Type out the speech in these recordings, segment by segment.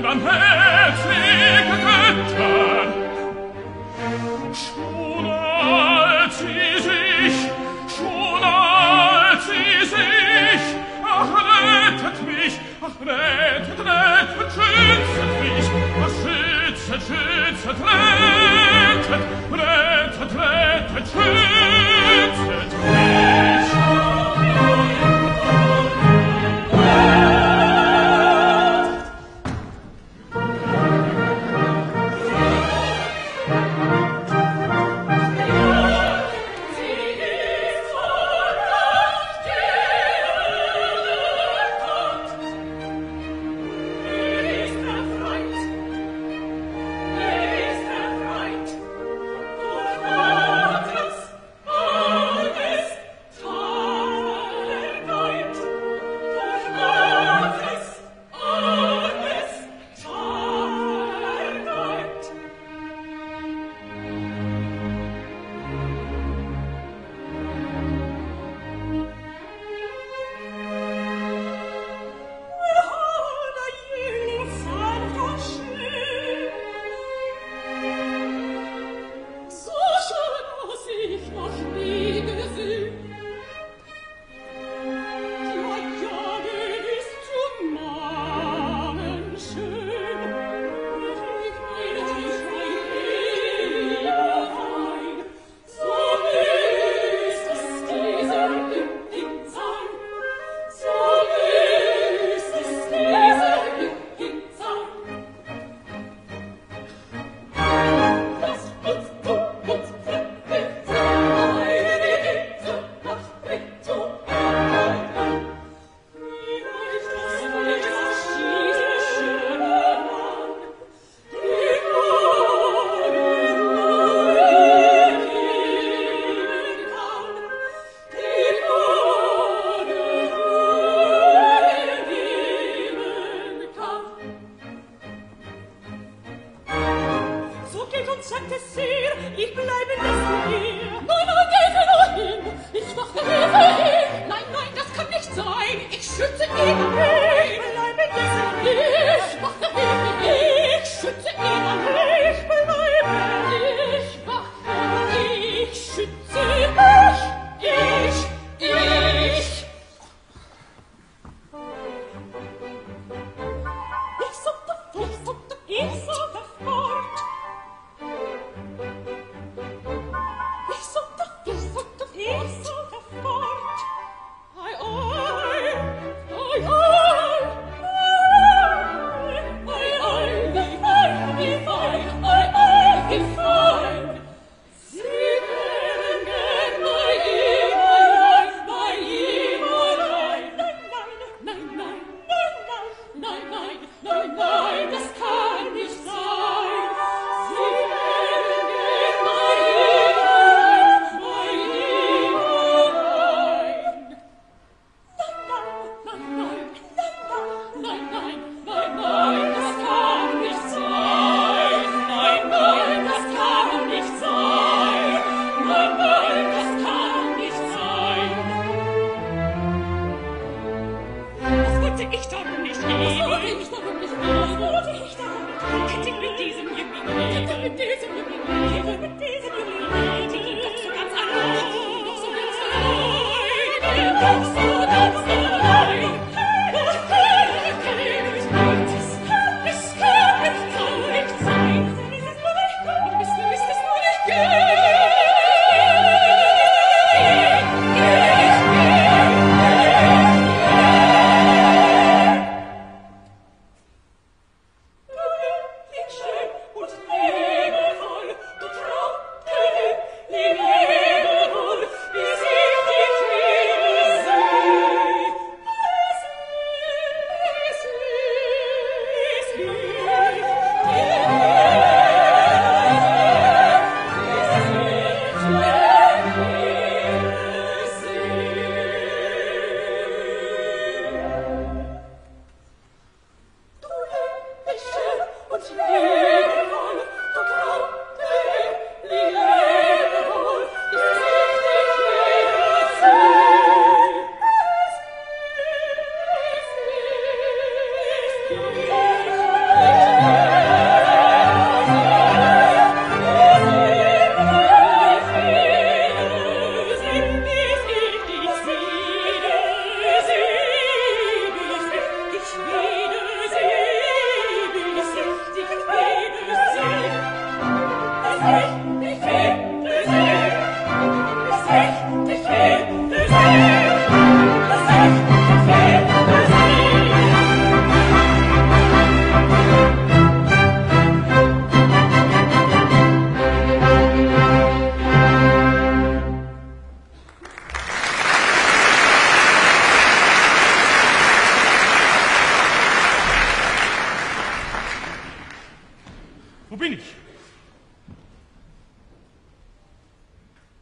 barmherzige Götter. Schon als sie sich, ach, rettet mich, ach, rettet, schützet mich, ach, schützet, rettet, schützet mich.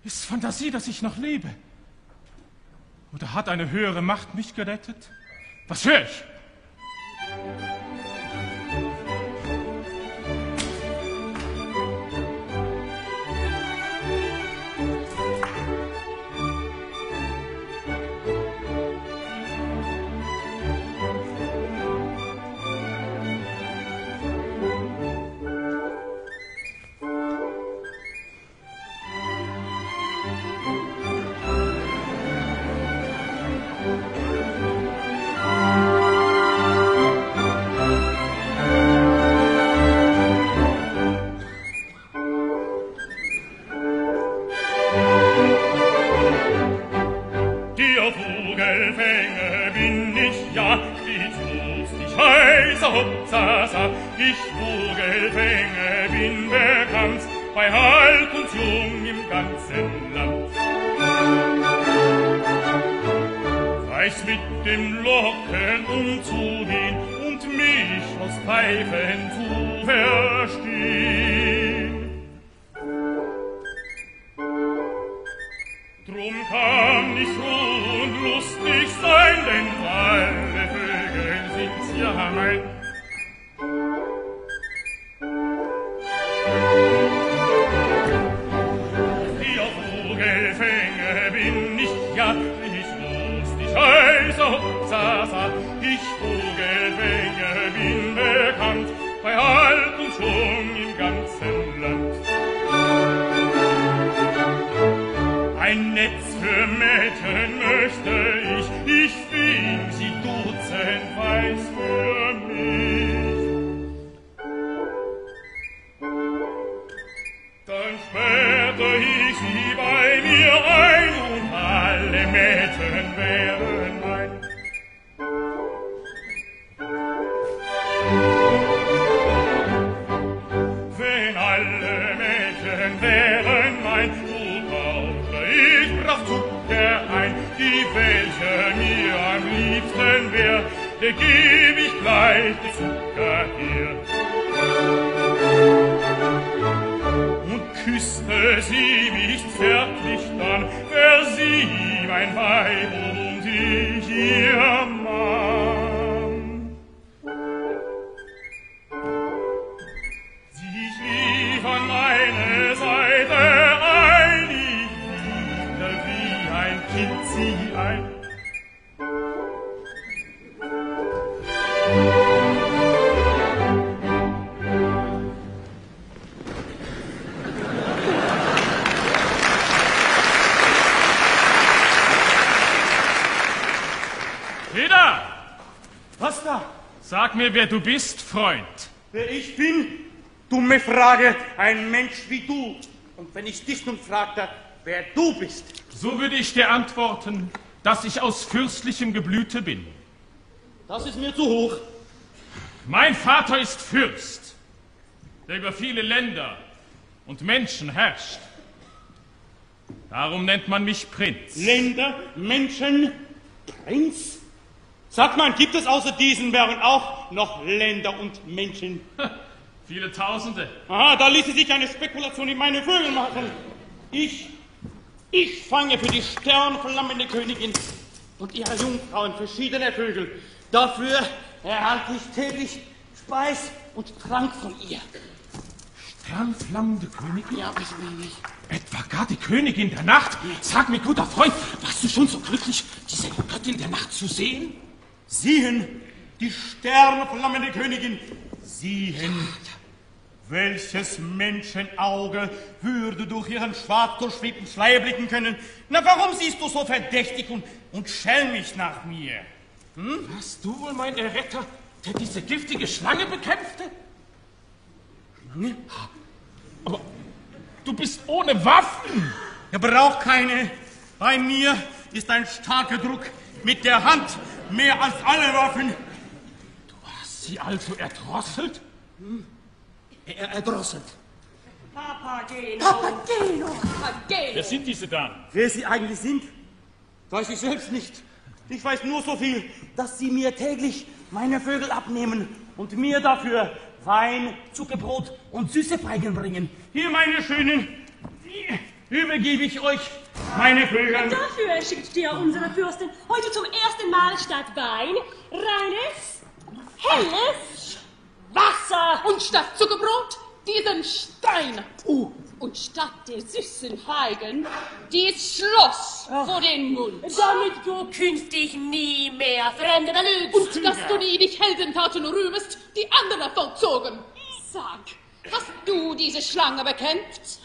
Ist Fantasie, dass ich noch lebe? Oder hat eine höhere Macht mich gerettet? Was höre ich? Ich Vogelfänger bin bekannt, bei Alt und Jung im ganzen Land. Weiß mit dem Locken umzugehen und mich aus Pfeifen zu verstehen. Drum kann ich froh und lustig sein, denn alle Vögel sind's ja mein. Ich Vogelfänger bin bekannt, bei Alt und Jung im ganzen Land. Ein Netz für Mädchen möchte ich fing sie dutzendweis für mich. Dann sperrte ich sie bei mir ein und alle Mädchen wären mein. Wenn alle Mädchen wären mein, so tauschte ich brav Zucker ein, die welche mir am liebsten wär, der geb ich gleich die Zucker her. Und küsste sie mich zärtlich dann, wär sie mein Weib und ich ihr Mann. Sie schlief an meine Seite ein, ich liebte wie ein Kind sie ein. Peter! Was da? Sag mir, wer du bist, Freund. Wer ich bin? Dumme Frage, ein Mensch wie du. Und wenn ich dich nun fragte, wer du bist? So würde ich dir antworten, dass ich aus fürstlichem Geblüte bin. Das ist mir zu hoch. Mein Vater ist Fürst, der über viele Länder und Menschen herrscht. Darum nennt man mich Prinz. Länder, Menschen, Prinz? Sag mal, gibt es außer diesen Bergen auch noch Länder und Menschen? Viele Tausende. Aha, da ließe sich eine Spekulation in meine Vögel machen. Ich fange für die sternflammende Königin und ihre Jungfrauen verschiedene Vögel. Dafür erhalte ich täglich Speis und Trank von ihr. Sternflammende Königin? Ja, was will ich? Etwa gar die Königin der Nacht? Sag mir, guter Freund, warst du schon so glücklich, diese Göttin der Nacht zu sehen? Sehen, die sternflammende Königin, sehen. Welches Menschenauge würde durch ihren schwarz durchschwebten Schleier blicken können? Na, warum siehst du so verdächtig und schelmisch nach mir? Hm? Warst du wohl mein Erretter, der diese giftige Schlange bekämpfte? Schlange? Aber du bist ohne Waffen. Er braucht keine. Bei mir ist ein starker Druck mit der Hand mehr als alle Waffen. Du hast sie also erdrosselt? Hm? Erdrosselt. Papageno. Papageno. Papageno. Wer sind diese Damen? Wer sie eigentlich sind, weiß ich selbst nicht. Ich weiß nur so viel, dass sie mir täglich meine Vögel abnehmen und mir dafür Wein, Zuckerbrot und süße Feigen bringen. Hier, meine Schönen, übergebe ich euch meine Vögel. Dafür schickt dir unsere Fürstin heute zum ersten Mal statt Wein reines, helles Wasser. Und statt Zuckerbrot diesen Stein. Und statt der süßen Feigen dies Schloss vor den Mund. Damit du künftig nie mehr Fremde belügst. Und dass du nie dich Heldentaten rühmest, die andere vollzogen. Sag, hast du diese Schlange bekämpft?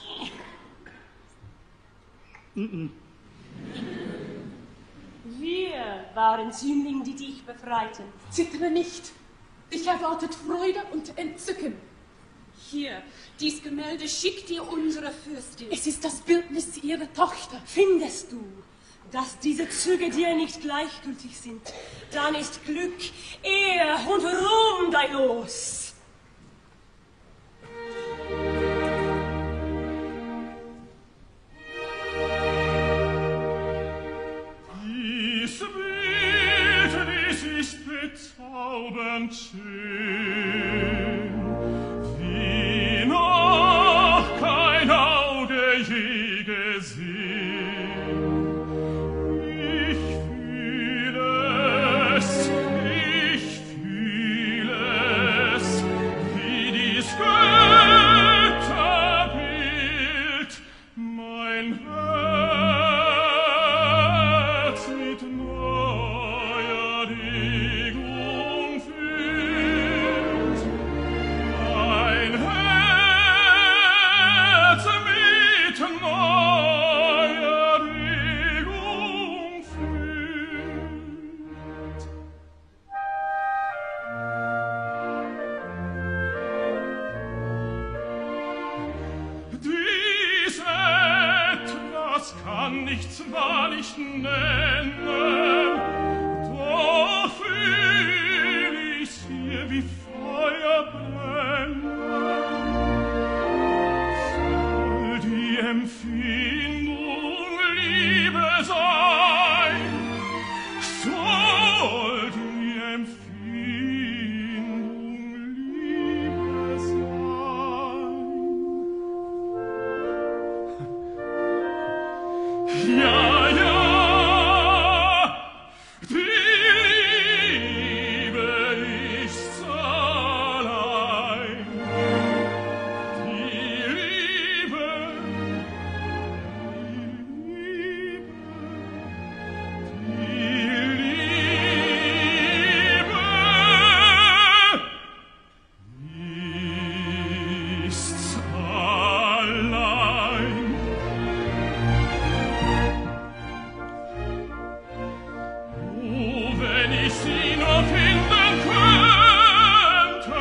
Wir waren Sündlinge, die dich befreiten. Zittere nicht. Dich erwartet Freude und Entzücken. Hier, dies Gemälde schickt dir unsere Fürstin. Es ist das Bildnis ihrer Tochter. Findest du, dass diese Züge dir nicht gleichgültig sind, dann ist Glück, Ehr und Ruhm dein Los. Dies Bildnis ist bezaubernd schön, wie noch kein Auge je gesehen. Ich fühle es, wie dies Götterbild mein Herz mit neuer Regung füllt. Mein Herz mit neuer Regung füllt. Dies etwas kann ich zwar nicht nennen, doch fühl ich's hier wie Feuer brennen. Soll die Empfindung Liebe sein, soll die Empfindung Liebe sein. Ja, ja, die Liebe ist's allein. Die Liebe, ist's allein. Oh, wenn ich sie nur finden könnte,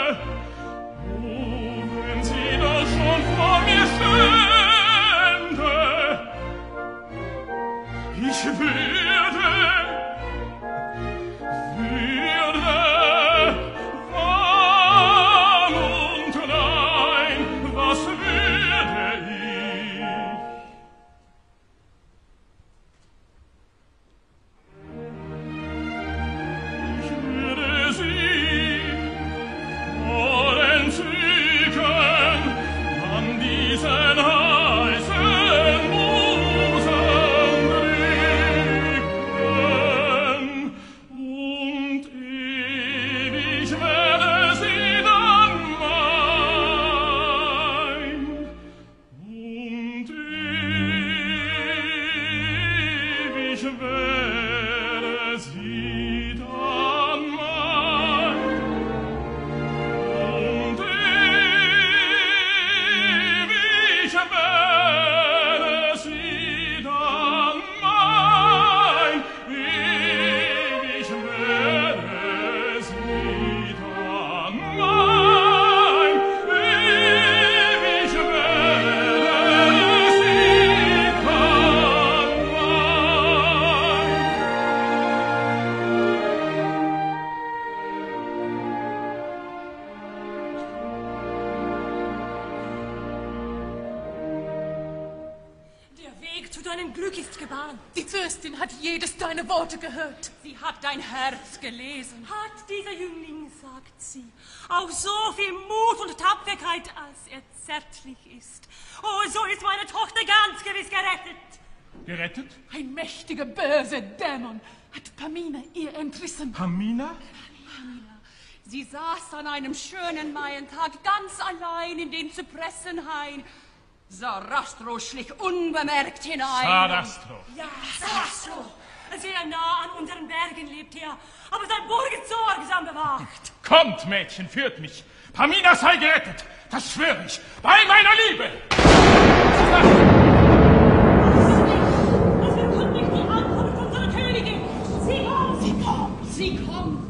oh, wenn sie doch schon vor mir stände, ich würde warm und rein, was würde ich? Ich würde sie voll entzücken an diesen heißen Busen bringen. zu deinem Glück ist gebahnt. Die Fürstin hat jedes deiner Worte gehört. Sie hat dein Herz gelesen. Hat dieser Jüngling, sagt sie, auch so viel Mut und Tapferkeit, als er zärtlich ist. Oh, so ist meine Tochter ganz gewiss gerettet. Gerettet? Ein mächtiger, böser Dämon hat Pamina ihr entrissen. Pamina? Sie saß an einem schönen Maientag ganz allein in den Zypressenhain. Sarastro schlich unbemerkt hinein. Sarastro. Ja, Sarastro. Sehr nah an unseren Bergen lebt er, aber sein Burg ist sorgsam bewacht. Kommt, Mädchen, führt mich. Pamina sei gerettet, das schwöre ich, bei meiner Liebe. Es verkündigt die Ankunft unserer Königin. Sie kommt, sie kommt, Sie kommt.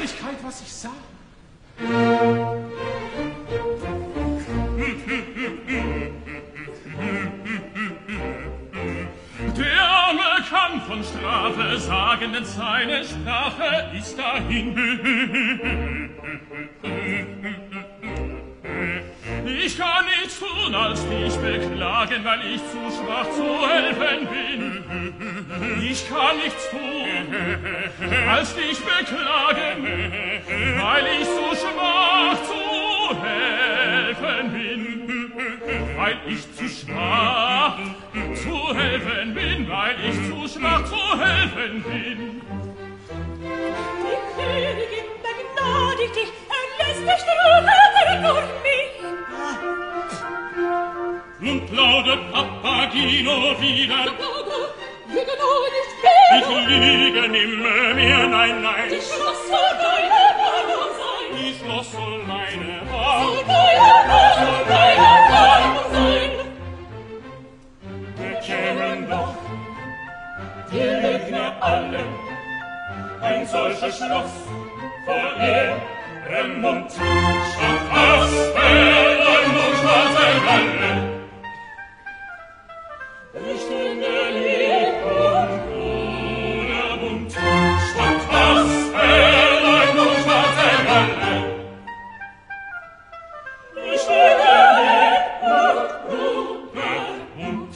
Wirklichkeit, was ich sah. Der Arme kann von Strafe sagen, denn seine Sprache ist dahin. Ich kann nichts tun, als dich beklagen, weil ich zu schwach zu helfen bin. Ich kann nichts tun, als dich beklagen, weil ich zu schwach zu helfen bin. Weil ich zu schwach zu helfen bin, weil ich zu schwach zu helfen bin. Die Königin begnadigt dich, lässt dich tröten durch mich. Nun plaudert Papagino wieder. Lüge nur nicht mehr. Ich lüge nimmer mehr, nein, nein. Die Schloss soll deine Wohnung sein. Die Schloss soll meine Wohnung sein. Bekämen doch die Lügner alle ein solches Schloss vor ihrem Mund. Statt Aspeln und schwarzer Galle. Ich finde lieb und ohne Mund. Statt Aspeln und schwarzer Galle. Ich finde lieb und ohne Mund.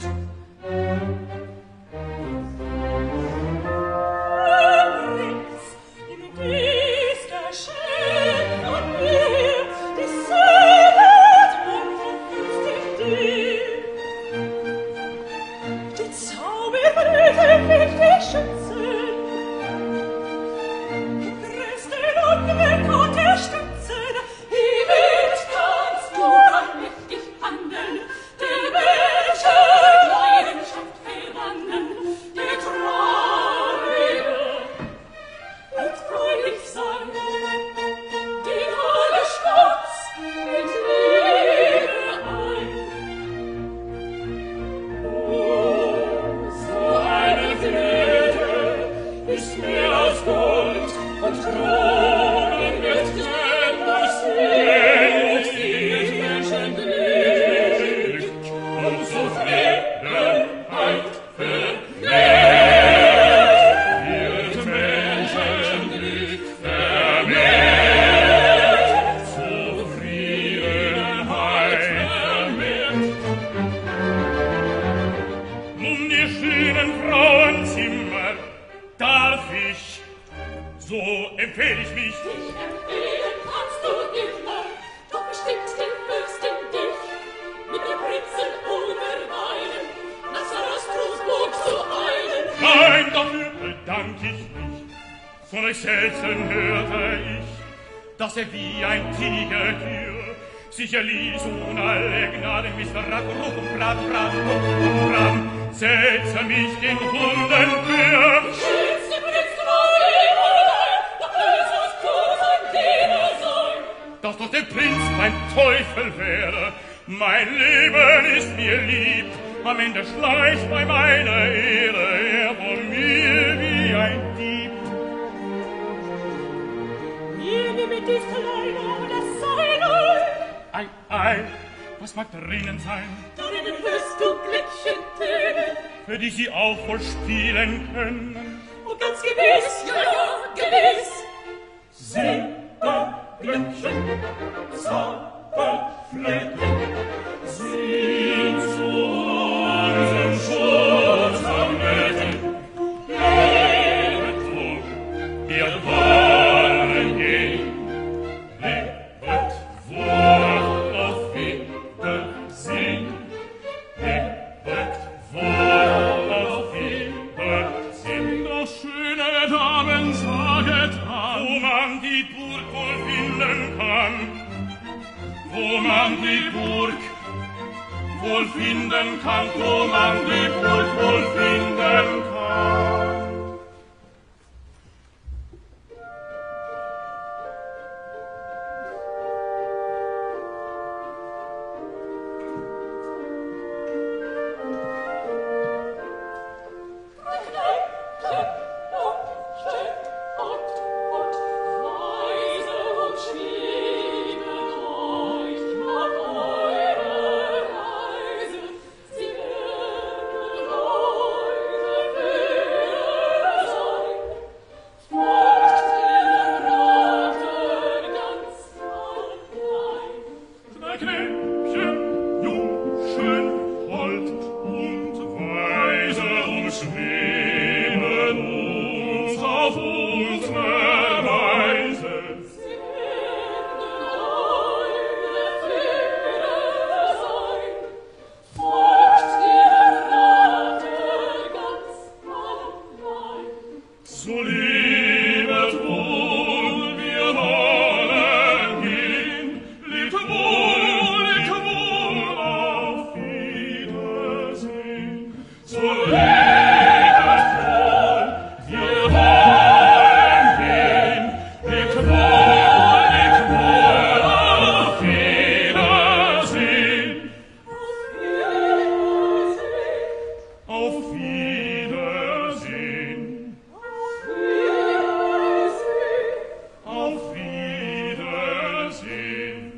Dass wie ein Tiger sich erließ und alle Gnaden missverrat, setze mich den Hunden für. Schütz die Prinz von Eberlein, doch Jesus tu sein Diener sein. Dass doch der Prinz mein Teufel wäre, mein Leben ist mir lieb, am Ende schleicht bei meiner Ehre er von mir wie ein Dieb. Mit dies kleine oder seine. Ei, was mag drinnen sein? Drinnen hörst du Glöckchentöne, für die sie auch wohl spielen können. Oh, ganz gewiss, ja, gewiss. Silberglöckchen, Zauberflöten, sind zu unserem Schutz am Nöten. Lebet wohl, ihr wollen gehen. Lebet wohl, auf Wiedersehen. Lebet wohl, auf Wiedersehen. Doch schöne Damen, saget an, wo man die Burg wohl finden kann. Wo man die Burg wohl finden kann. Wo man die Burg wohl finden kann. So liebet wohl, wir wollen hin, lebt wohl, auf Wiedersehen. So liebet wohl, wir wollen hin, lebt wohl, auf Wiedersehen. Auf Wiedersehen. Auf Wiedersehen.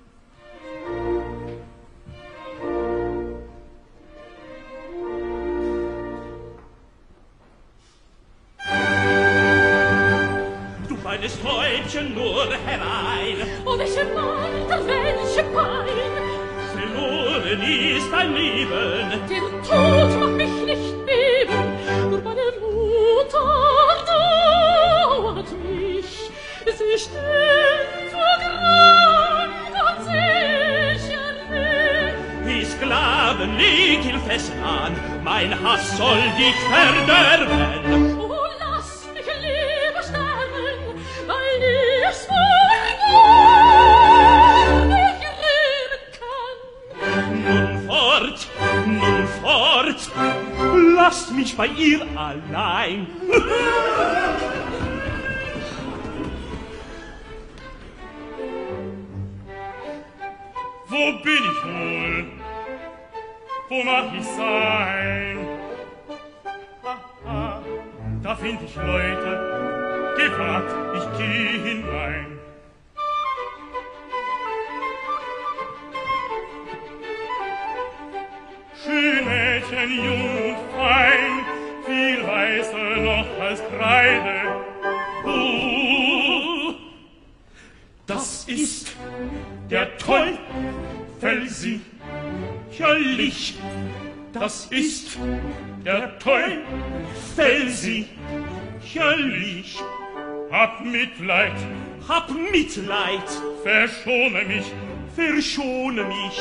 Du feines Täubchen nur herein, Oh, welche Marter, welche Pein! verloren ist dein Leben. Der Tod macht mich nicht beben, nur meine Mutter dauert mich. Sie steht vergrämt und sicherlich. Die Sklaven leg il Fesseln an, mein Hass soll dich verderben. Oh, lass mich lieber sterben, weil ich's wohl nicht reden kann. Nun fort, lasst mich bei ihr allein. Wo bin ich wohl? Wo mag ich sein? Da find ich Leute, gewagt, ich geh hinein. Schön Mädchen, jung und fein, viel weißer noch als Kreide. Das ist der Teufel, sicherlich. Das ist Der Teufel, sicherlich. hab Mitleid, Hab Mitleid, verschone mich. verschone mich.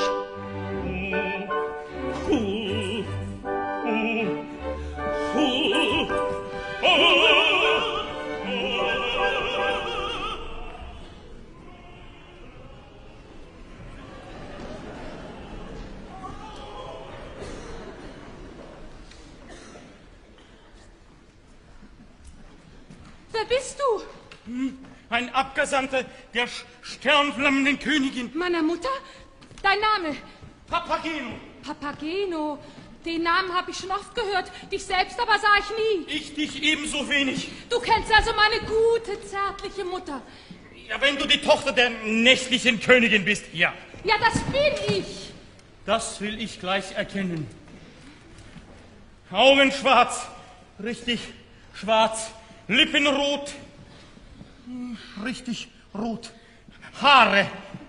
Wer bist du? Ein Abgesandter der sternflammenden Königin. Meiner Mutter? Dein Name? Papageno. Papageno. Den Namen habe ich schon oft gehört. Dich selbst aber sah ich nie. Ich dich ebenso wenig. Du kennst also meine gute, zärtliche Mutter. Ja, wenn du die Tochter der nächtlichen Königin bist, ja. Ja, das bin ich. Das will ich gleich erkennen. Augen schwarz, richtig schwarz. Lippen rot, richtig rot. Haare.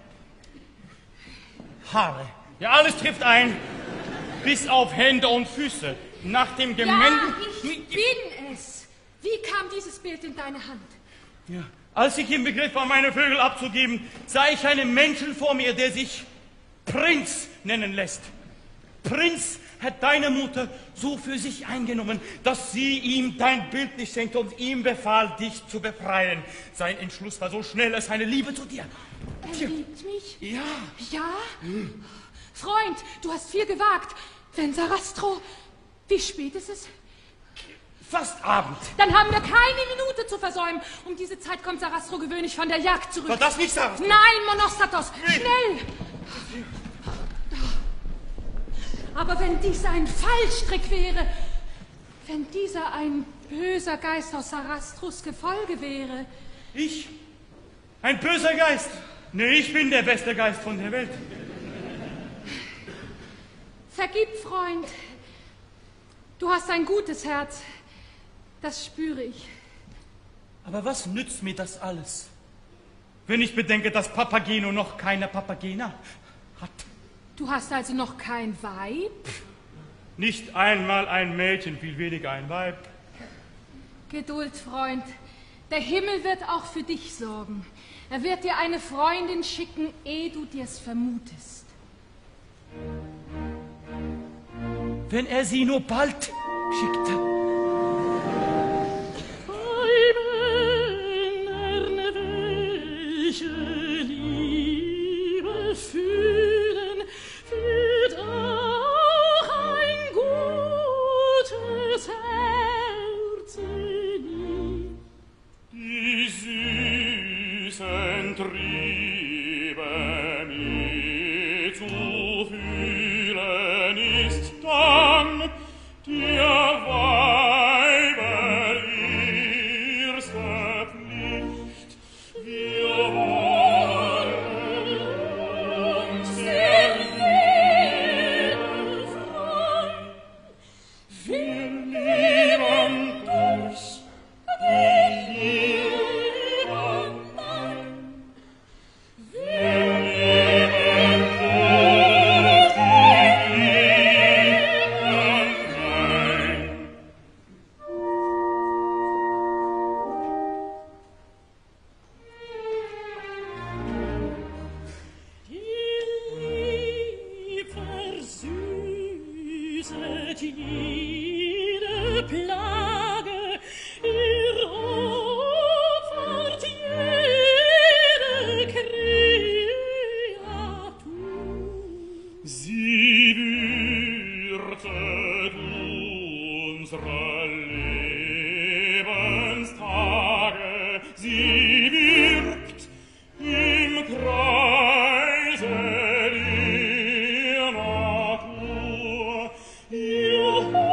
Ja, alles trifft ein, bis auf Hände und Füße. Nach dem Ja, Gemälde... ich bin es. Wie kam dieses Bild in deine Hand? Ja. Als ich im Begriff war, meine Vögel abzugeben, sah ich einen Menschen vor mir, der sich Prinz nennen lässt. Prinz hat deine Mutter so für sich eingenommen, dass sie ihm dein Bild nicht schenkte und ihm befahl, dich zu befreien. Sein Entschluss war so schnell als seine Liebe zu dir. Er liebt mich? Ja. Ja? Freund, du hast viel gewagt. Wenn Sarastro... Wie spät ist es? Fast Abend. Dann haben wir keine Minute zu versäumen. Um diese Zeit kommt Sarastro gewöhnlich von der Jagd zurück. War das nicht Sarastro? Nein, Monostatos, schnell! Aber wenn dies ein Fallstrick wäre, wenn dieser ein böser Geist aus Sarastros Gefolge wäre... Ich? Ein böser Geist? Nee, ich bin der beste Geist von der Welt. Vergib, Freund. Du hast ein gutes Herz. Das spüre ich. Aber was nützt mir das alles, wenn ich bedenke, dass Papageno noch keine Papagena hat? Du hast also noch kein Weib? Nicht einmal ein Mädchen, viel weniger ein Weib. Geduld, Freund. Der Himmel wird auch für dich sorgen. Er wird dir eine Freundin schicken, ehe du dir's vermutest. Wenn er sie nur bald schickte. Triebe mit zu fühlen ist dann dir Weiber erste Pflicht. Wir wollen uns der Leben frei. Wir leben durch die Liebe mein. Wir leben durch die Liebe mein. Die Lieb versüßet jede Plage, ihr opfert jede Kreatur. Sie würtet unsere Lebenstage, sie wirkt im Kreise der Natur. Ihr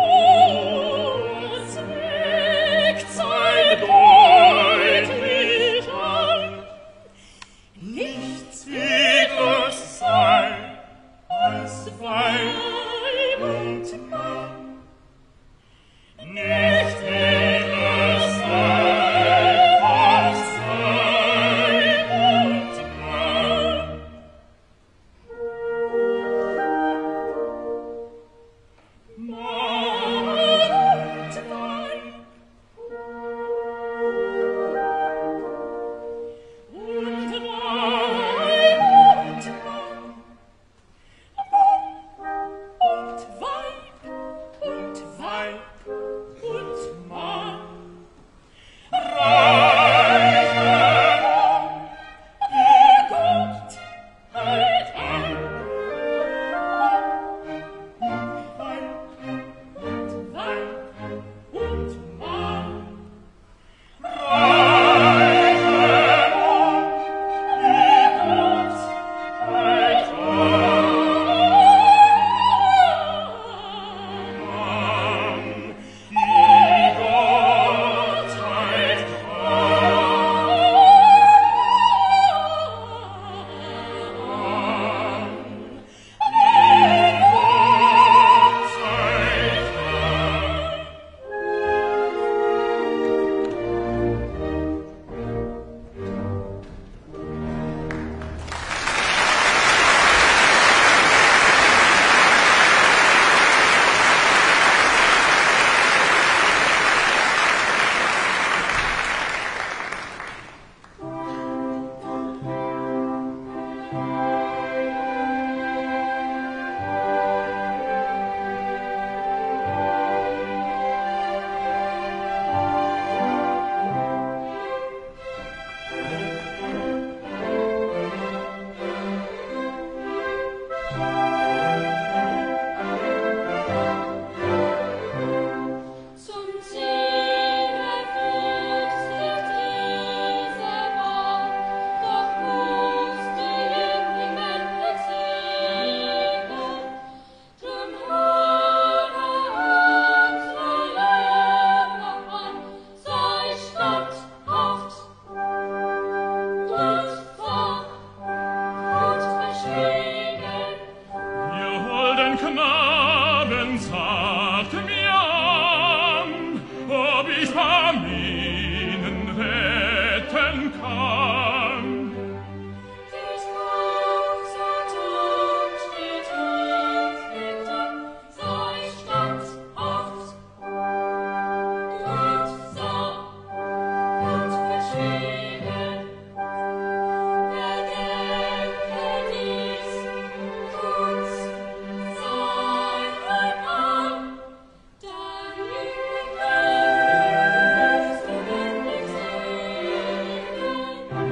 hohes Weg zeigt deutlich an, nichts edles sei als Weib und Mann. Nicht edles sei als Weib und Mann. Mann und Weib und Weib und Mann. Und Weib und Weib und Mann. Gott hält an. Und Weib und Mann. Zum Ziele führt sich diese Bahn, doch muss die Himmel siegen. Drum höre unsere Lehrer an, sei standhaft und wach und verschwiegen. Ihr holden Knaben, sagt mir an, ob ich von ihnen retten kann. Dies Buch sagt und steht uns mitten, sei standhaft und sah und verschwiegen. Bedenke dies, tut's, sei einmal, dann wirst du wirklich sehen.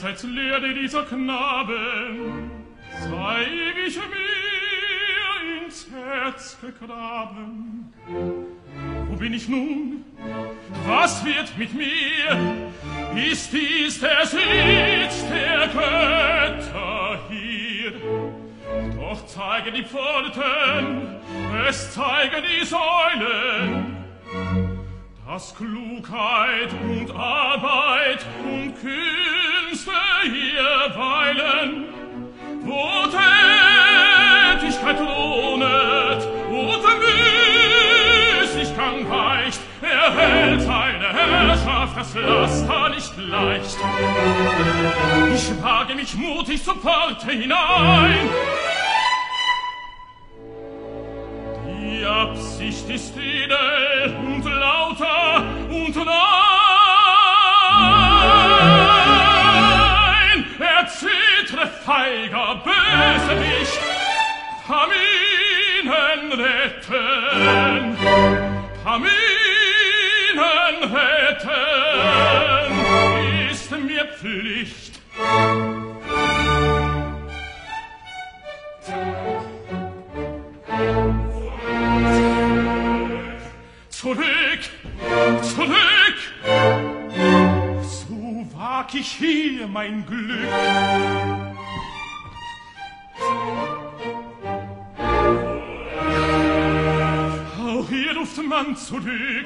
Weisheitslehre dieser Knaben zeig ich mir ins Herz gegraben. Wo bin ich nun? Was wird mit mir? Ist dies der Sitz der Götter hier? Doch zeigen die Pforten, es zeigen die Säulen, dass Klugheit und Arbeit und Künste hier weilen, wo Tätigkeit lohnet und Müßiggang weicht, erhält seine Herrschaft das Laster nicht leicht. Ich wage mich mutig zur Pforte hinein. Die Absicht ist edel und lauter und rein. Erzittere feiger Bösewicht, Paminen retten, Paminen retten, ist mir Pflicht. Zurück, zurück, so wag ich hier mein Glück. Auch hier ruft man zurück.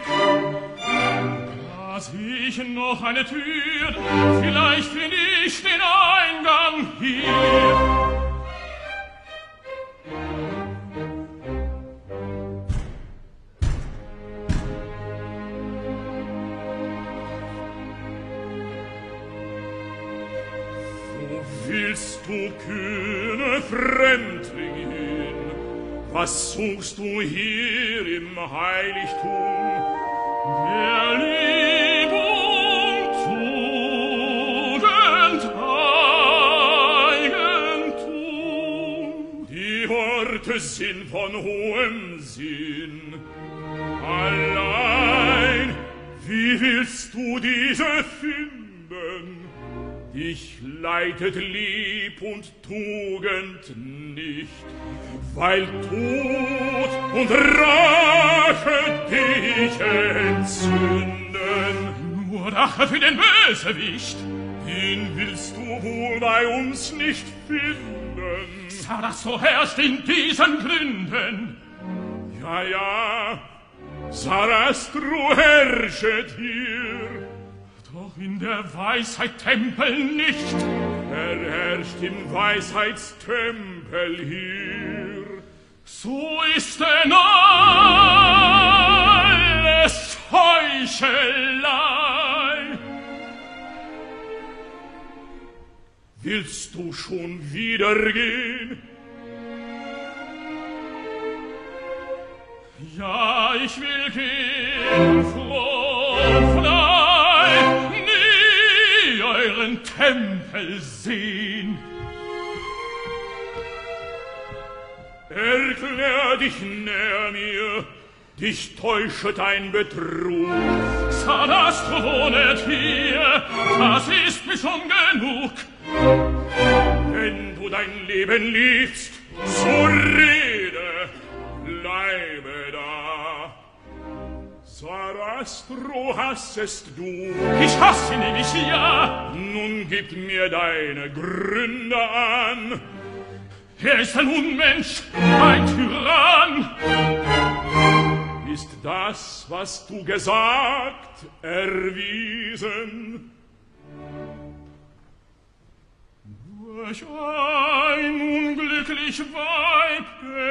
Da seh ich noch eine Tür, vielleicht finde ich den Eingang hier. Willst du, kühne Fremdling, hin? Was suchst du hier im Heiligtum? Der Liebung Tugend Eigentum. Die Worte sind von hohem Sinn. Allein, wie willst du diese finden? Dich leitet Lieb und Tugend nicht, weil Tod und Rache dich entzünden. Nur Rache für den Bösewicht. Den willst du wohl bei uns nicht finden. Sarastro herrscht in diesen Gründen. Ja, ja, Sarastro herrschet hier. Doch in der Weisheit Tempel nicht. Herrscht im Weisheitstempel hier. So ist denn alles Heuchelei. Willst du schon wieder gehen? Ja, ich will gehen, froh, frei, nie euren Tempel sehen. Erklär dich näher mir, dich täuschet ein Betrug. Sarastro wohnet hier, das ist mir schon genug. Wenn du dein Leben liebst, so rede, bleibe da. Sarastro hassest du. Ich hasse ihn nämlich, ja. Nun gib mir deine Gründe an. Er ist ein Unmensch, ein Tyrann. Ist das, was du gesagt, erwiesen? Durch ein unglücklich Weib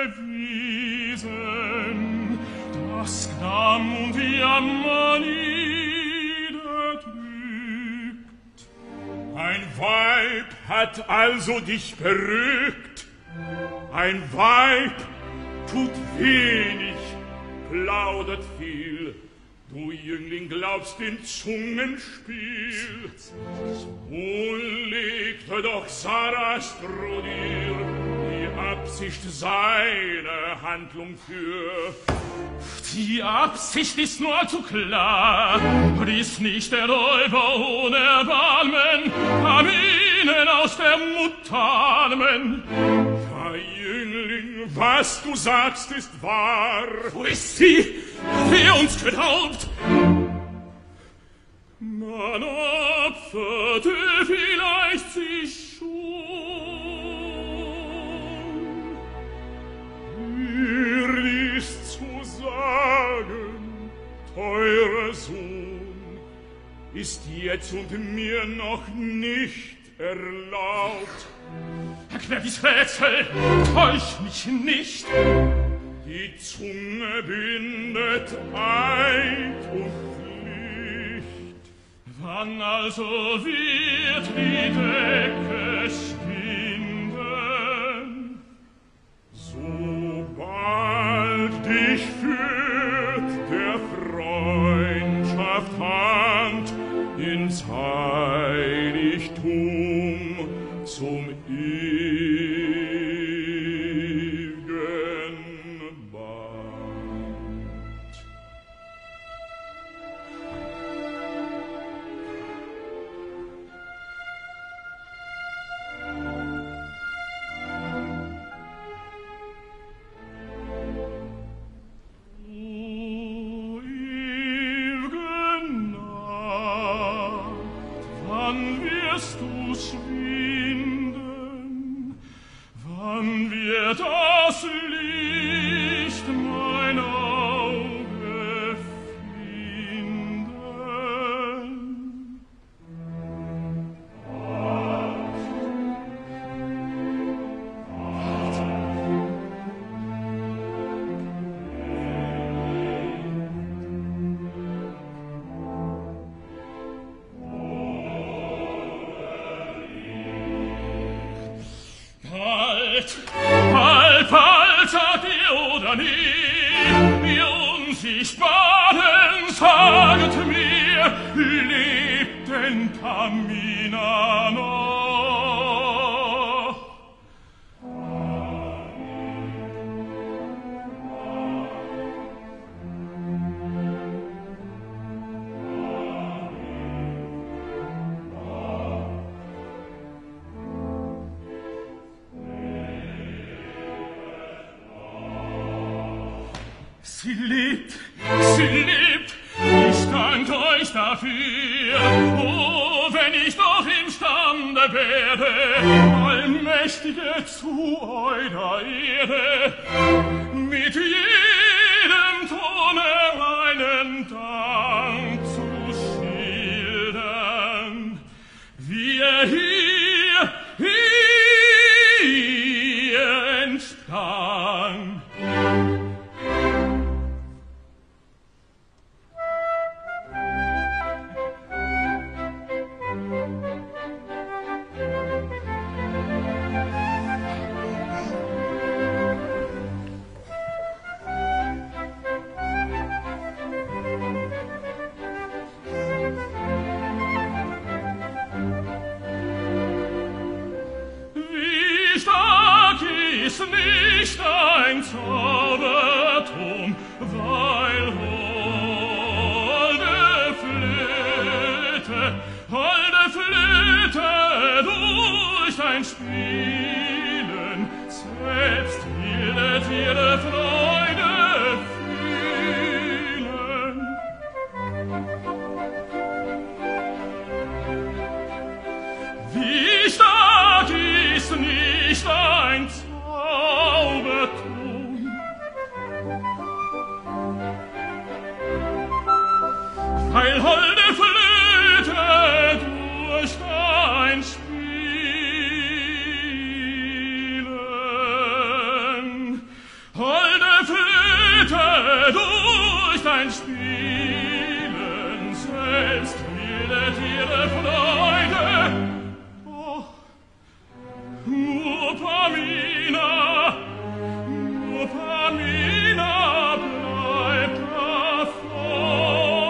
gewiesen, das Gram und Jammer niederdrückt. Ein Weib hat also dich berückt. Ein Weib tut wenig, plaudert viel. Du Jüngling glaubst in Zungenspiel, wo legte doch Sarastro dir die Absicht seine Handlung für? Die Absicht ist nur allzu klar, riss nicht der Räuber ohne Erbarmen Aminen aus der Mutterarmen. Ja, Jüngling, was du sagst, ist wahr. Wo ist sie? Wer uns glaubt? Man opferte vielleicht sich schon. Mir ist zu sagen, teurer Sohn, ist jetzt und mir noch nicht erlaubt. Erklär dies Rätsel, täusch mich nicht. Die Zunge bindet Eid und Pflicht. Wann also wird die Decke schwinden? Sobald dich führt der Freundschaft Hand ins Heiligtum zum ewigen Band. O ew'ge Nacht, wann wirst du schwinden? Wann wird das Licht mein Auge finden? Bald, sagt ihr oder nie, ihr Unsichtbaren, saget mir, lebt denn Tamina noch? Sie lebt, ich dank euch dafür. Oh, wenn ich doch imstande werde, Allmächtige zu eurer Ehre, mit jedem Tone einen Dank zu schildern, wie hier entsprang. Ist nicht ein Zaubertum, weil holde Flöte durch dein Spielen selbst bildet ihre Freude fühlen. Wie stark ist nicht ein Zaubertum, weil holde Flöte durch dein Spielen, holde Flöte durch dein Spielen, selbst bildet ihre Freude. Oh, nur Pamina bleibt davon.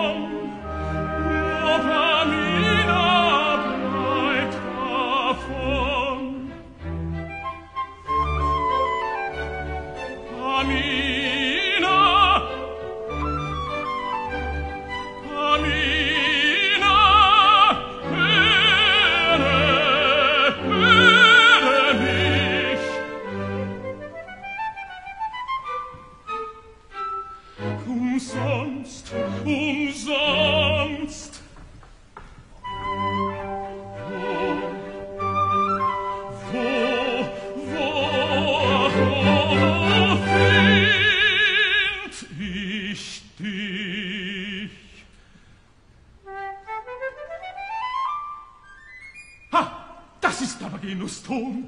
Umsonst, umsonst. Wo find ich dich? Ha, das ist aber Genuston.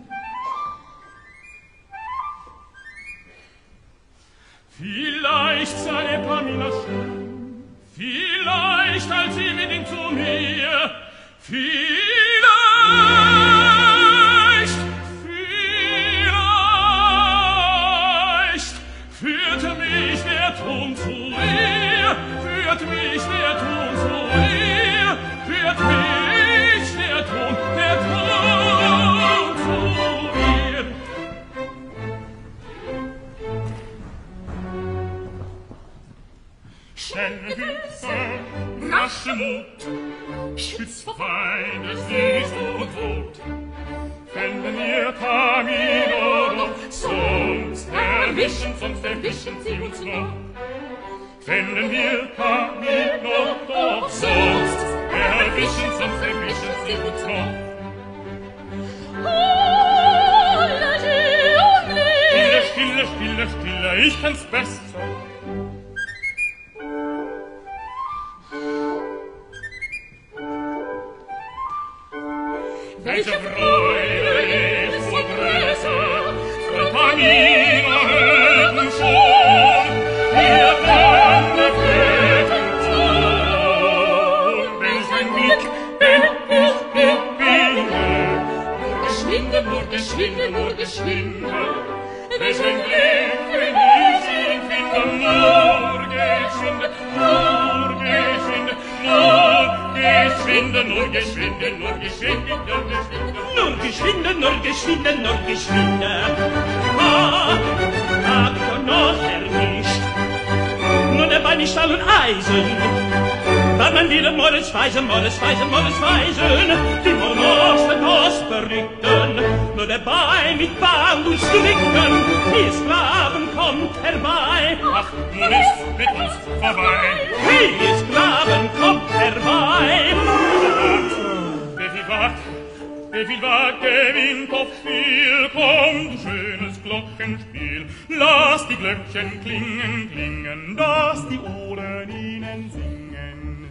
Vielleicht sei Pamela schön, vielleicht als sie mit ihm zu mir, vielleicht führte mich der Ton zu ihr, führt mich der Ton zu ihr, führt mich der Ton zu ihr. Schnelle Hüte, rasche Mut, schützt vor Feinde, süß und rot. Fänden wir Camino noch, sonst erwischen sie uns noch. Fänden wir Camino noch, sonst erwischen sie uns noch. Stille, stille, stille, ich kann's besser. Welche Freude ist so größer, voll Pamina hörten schon, wir Bande flöten tun. Welch ein Glück, wenn ich gewinne, nur geschwinde, nur geschwinde. Welch ein Glück, wenn ich ihn finde, nur geschwinde, nur geschwinde, nur geschwinde, nur geschwinde, nur geschwinde, nur geschwinde. Nur geschwinde, nur geschwinde, nur geschwinde. Hab noch erwischt. Nun der Bein ist Stahl und Eisen. Weil man wieder Molles weisen, die Monosten ausberitten. Nur der Bein mit Band und Stricken, die Sklaven kommt herbei. Ach, nun ist mit uns vorbei. Hey, die Sklaven kommt herbei. Wer viel wagt, gewinnt oft viel, kommt schönes Glockenspiel. Lass die Glöckchen klingen, klingen, dass die Ohren ihnen singen.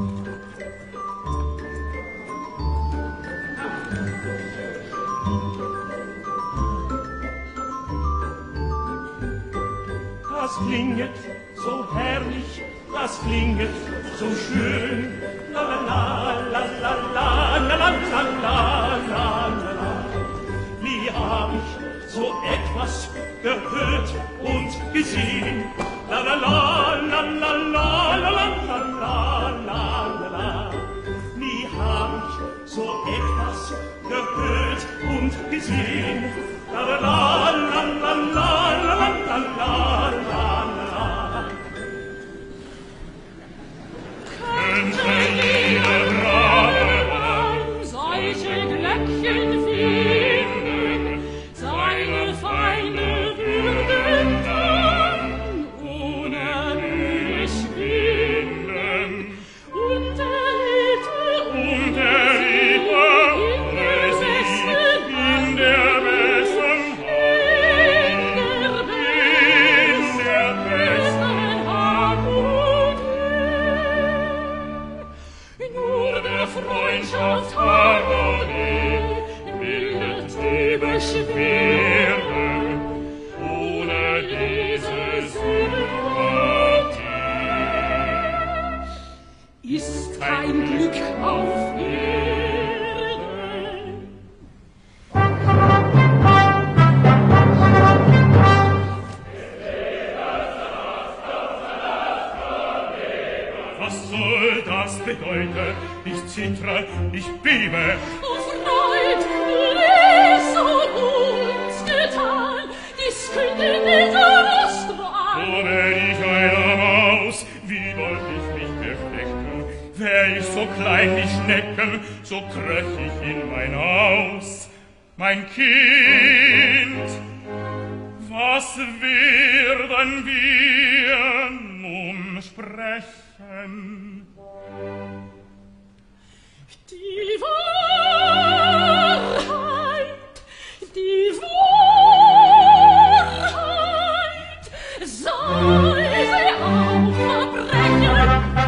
Das klinget so herrlich, das klinget so schön. La la la la la la la la la la la. Wie hab ich so etwas gehört und gesehen? La la la la la la la la la la la. Wie hab ich so etwas gehört und gesehen? La la la la la la la la la la. Könnte jeder brave Mann solche Glöckchen finden, seine Feinde würden dann ohne Mühe schwinden. Und er lebte in der besten Freundschaft Harmonie bildet die Beschwerde. Ohne diese Sympathie ist kein Glück auf Erden. Was soll das bedeuten? Ich zittre, ich bebe. Oh Freund, es hat uns getan, dies könnte nicht Lust war. Oh, wär ich einer Maus, wie wollt ich mich verstecken? Wär ich so klein wie Schnecken, so kröch ich in mein Haus. Mein Kind, was werden wir sprechen. Die Wahrheit soll sie auch verbrechen.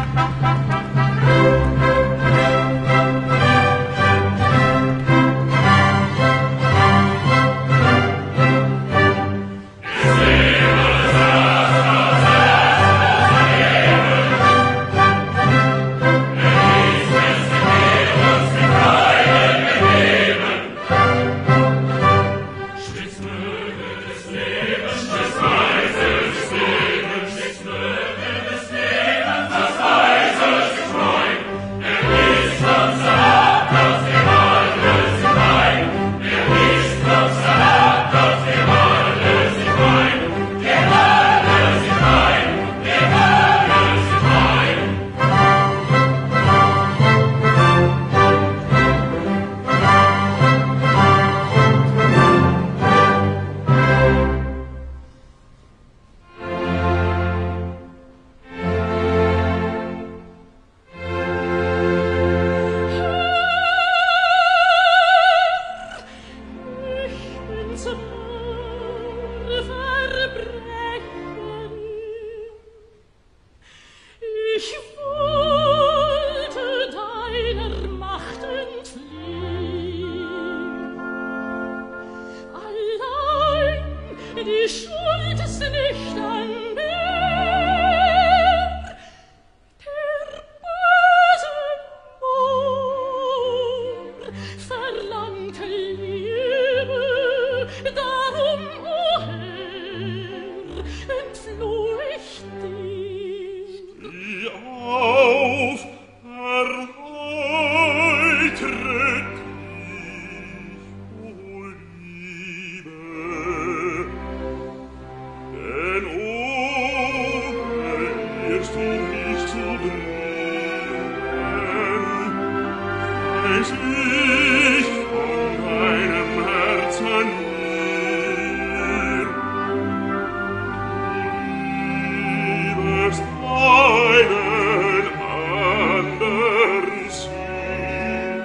Die Schuld ist nicht an mir, der böse Mohr verlangte Liebe, darum, o Herr, entfloh ich dir. Steh auf, erheitere dich, o Liebe, denn wirst du nicht zu bringen, weiß ich von deinem Herzen mir. Du liebest einen andern Sinn,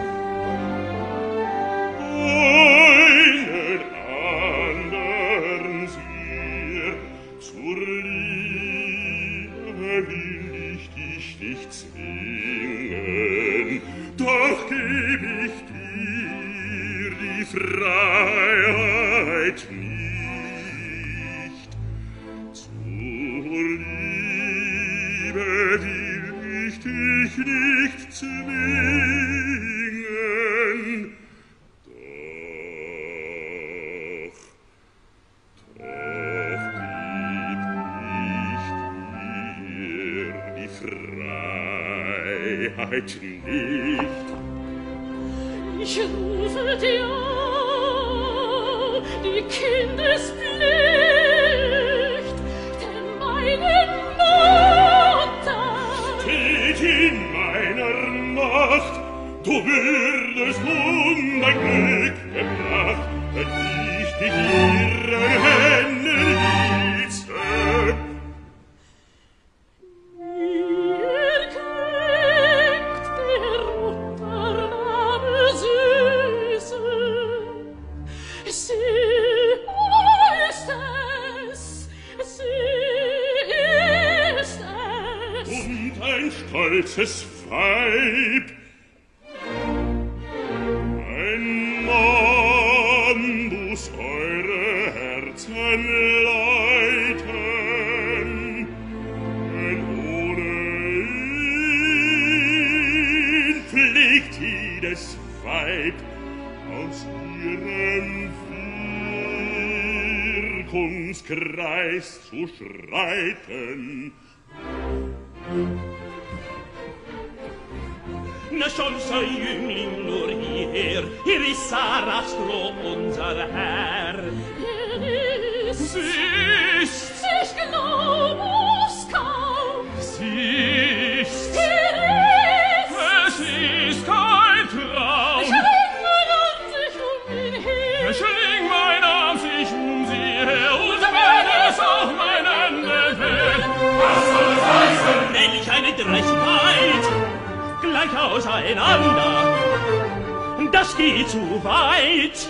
einen andern Sinn. Zur Liebe will ich dich nicht zwingen, doch geb ich dir die Freiheit nicht. Zur Liebe will ich dich nicht zwingen, doch geb ich dir die Freiheit nicht. Ich rufe dir die Kindespflicht, denn meine Mutter Steht in meiner Macht, du würdest um dein Glück gebracht, wenn ich dich ihren Händen ließe. mir kränkt der Muttername Süße. Sie ist es, sie ist es. Und ein stolzes Weib, ein Mann, muss eure Herzen leiten, denn ohne ihn fliegt jedes Weib aus ihrem Wirkungskreis zu schreiten. Na schon sei Jüngling nur hierher, hier ist Sarastro, unser Herr. Siehst, Ich glaub es kaum. siehst, Es es ist kein Traum. schling mein Arm sich um sie her Schling mein Arm sich um sie her, und wenn es auch mein Ende wird, was soll sein? auseinander. Das geht zu weit.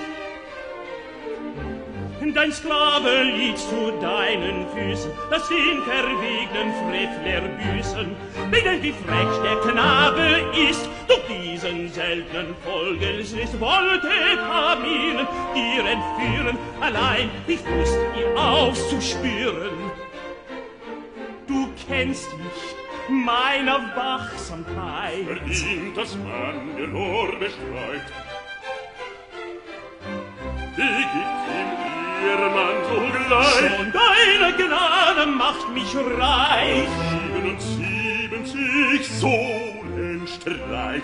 Dein Sklave liegt zu deinen Füßen, lass den verwegnen Frevler büßen. Bedenk, wie frech der Knabe ist, durch diesen seltenen Folgenslist wollte Pamine dir entführen, allein dich Lust ihm auszuspüren. Du kennst mich, meiner Wachsamkeit. Verdient, dass man den Ohr bestreut. Wie gibt ihm ihr Mantel gleich? Schon deine Gnade macht mich reich. 77 Sohlenstreich.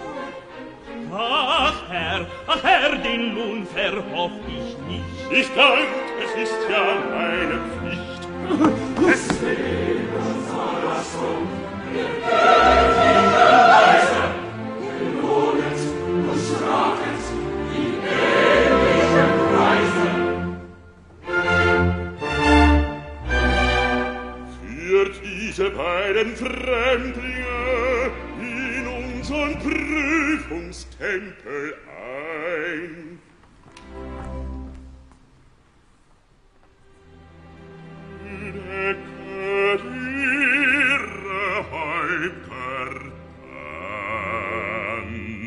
Ach Herr, den Lohn verhoff ich nicht. Ich dank, es ist ja meine Pflicht. Es Lebens Verlassung, wir göttlichen Weise, belohnet und strafet die ewigen Preise. Führt diese beiden Fremdlinge in unseren Prüfungstempel ein. Decke ihre Häupter an.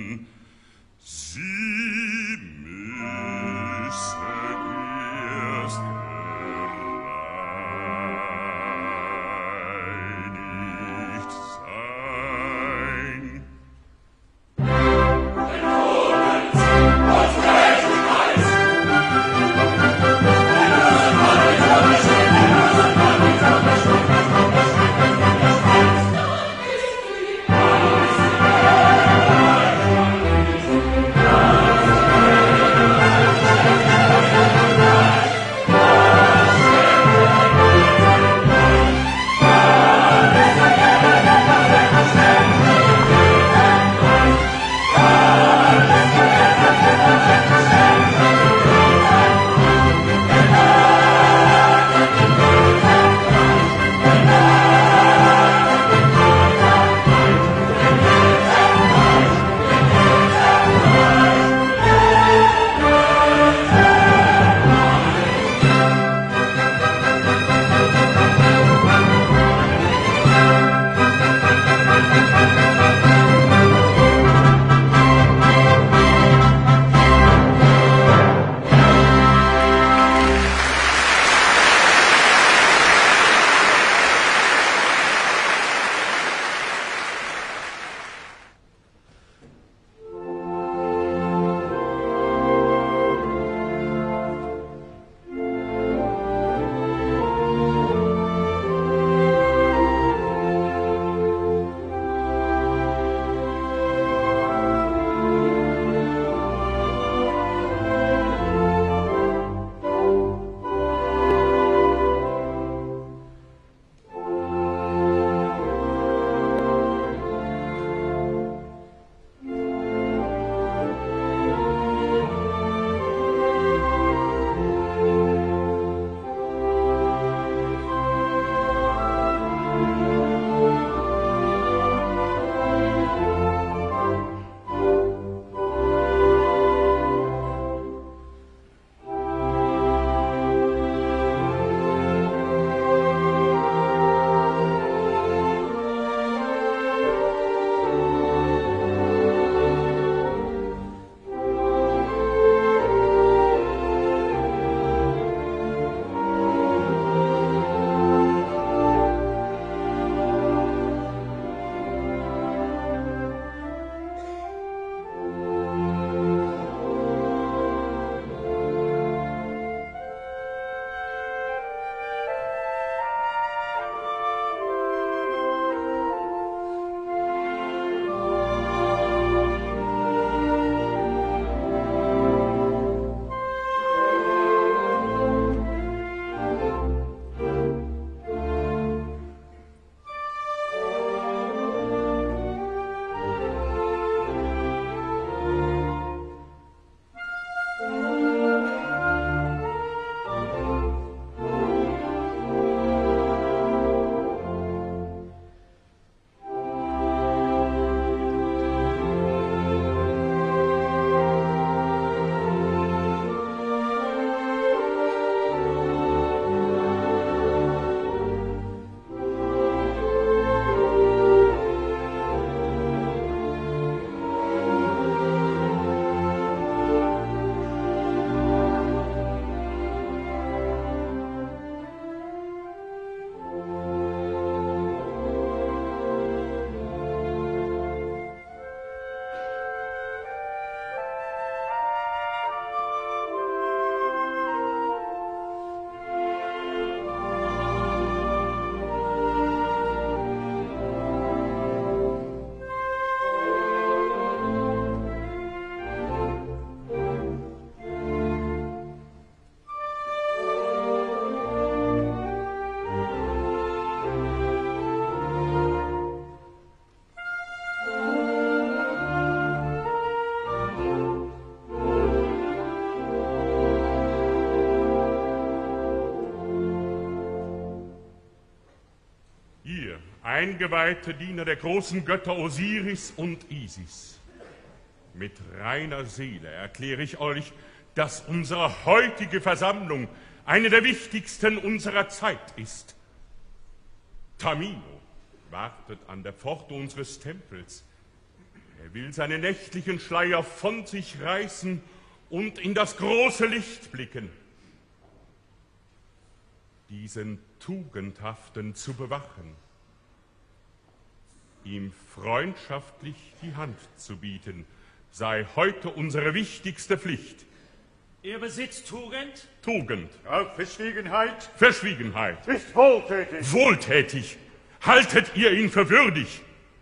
Sie müssen erst gereinigt sein. Belohnet und Ihr, eingeweihte Diener der großen Götter Osiris und Isis, mit reiner Seele erkläre ich euch, dass unsere heutige Versammlung eine der wichtigsten unserer Zeit ist. Tamino wartet an der Pforte unseres Tempels. Er will seine nächtlichen Schleier von sich reißen und in das große Licht blicken. Diesen Tugendhaften zu bewachen, ihm freundschaftlich die Hand zu bieten, sei heute unsere wichtigste Pflicht. Er besitzt Tugend? Tugend. Auch Verschwiegenheit? Verschwiegenheit. Ist wohltätig. Wohltätig. Haltet ihr ihn für würdig?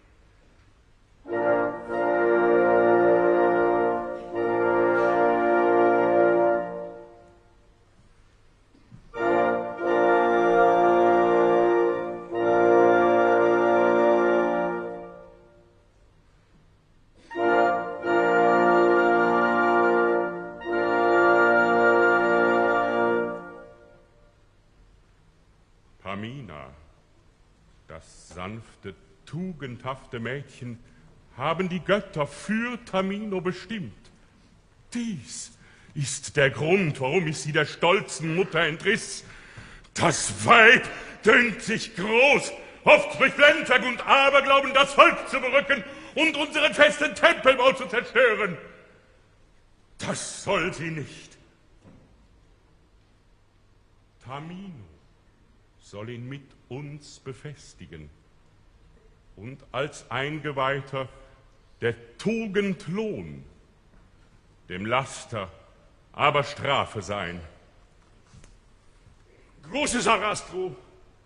Pamina, das sanfte, tugendhafte Mädchen, haben die Götter für Tamino bestimmt. Dies ist der Grund, warum ich sie der stolzen Mutter entriss. Das Weib dünkt sich groß, hofft durch Blendwerk und Aberglauben das Volk zu berücken und unseren festen Tempelbau zu zerstören. Das soll sie nicht. Tamino soll ihn mit uns befestigen und als Eingeweihter der Tugend Lohn, dem Laster aber Strafe sein. Große Sarastro,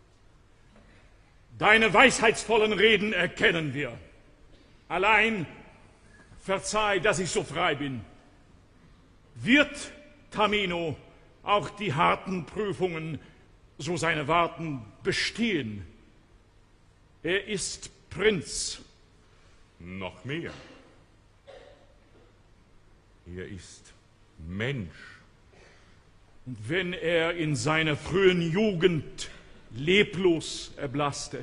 deine weisheitsvollen Reden erkennen wir. Allein verzeih, dass ich so frei bin. Wird Tamino auch die harten Prüfungen, so seine Warten, bestehen? Er ist Prinz. Noch mehr. Er ist Mensch. Und wenn er in seiner frühen Jugend leblos erblasste,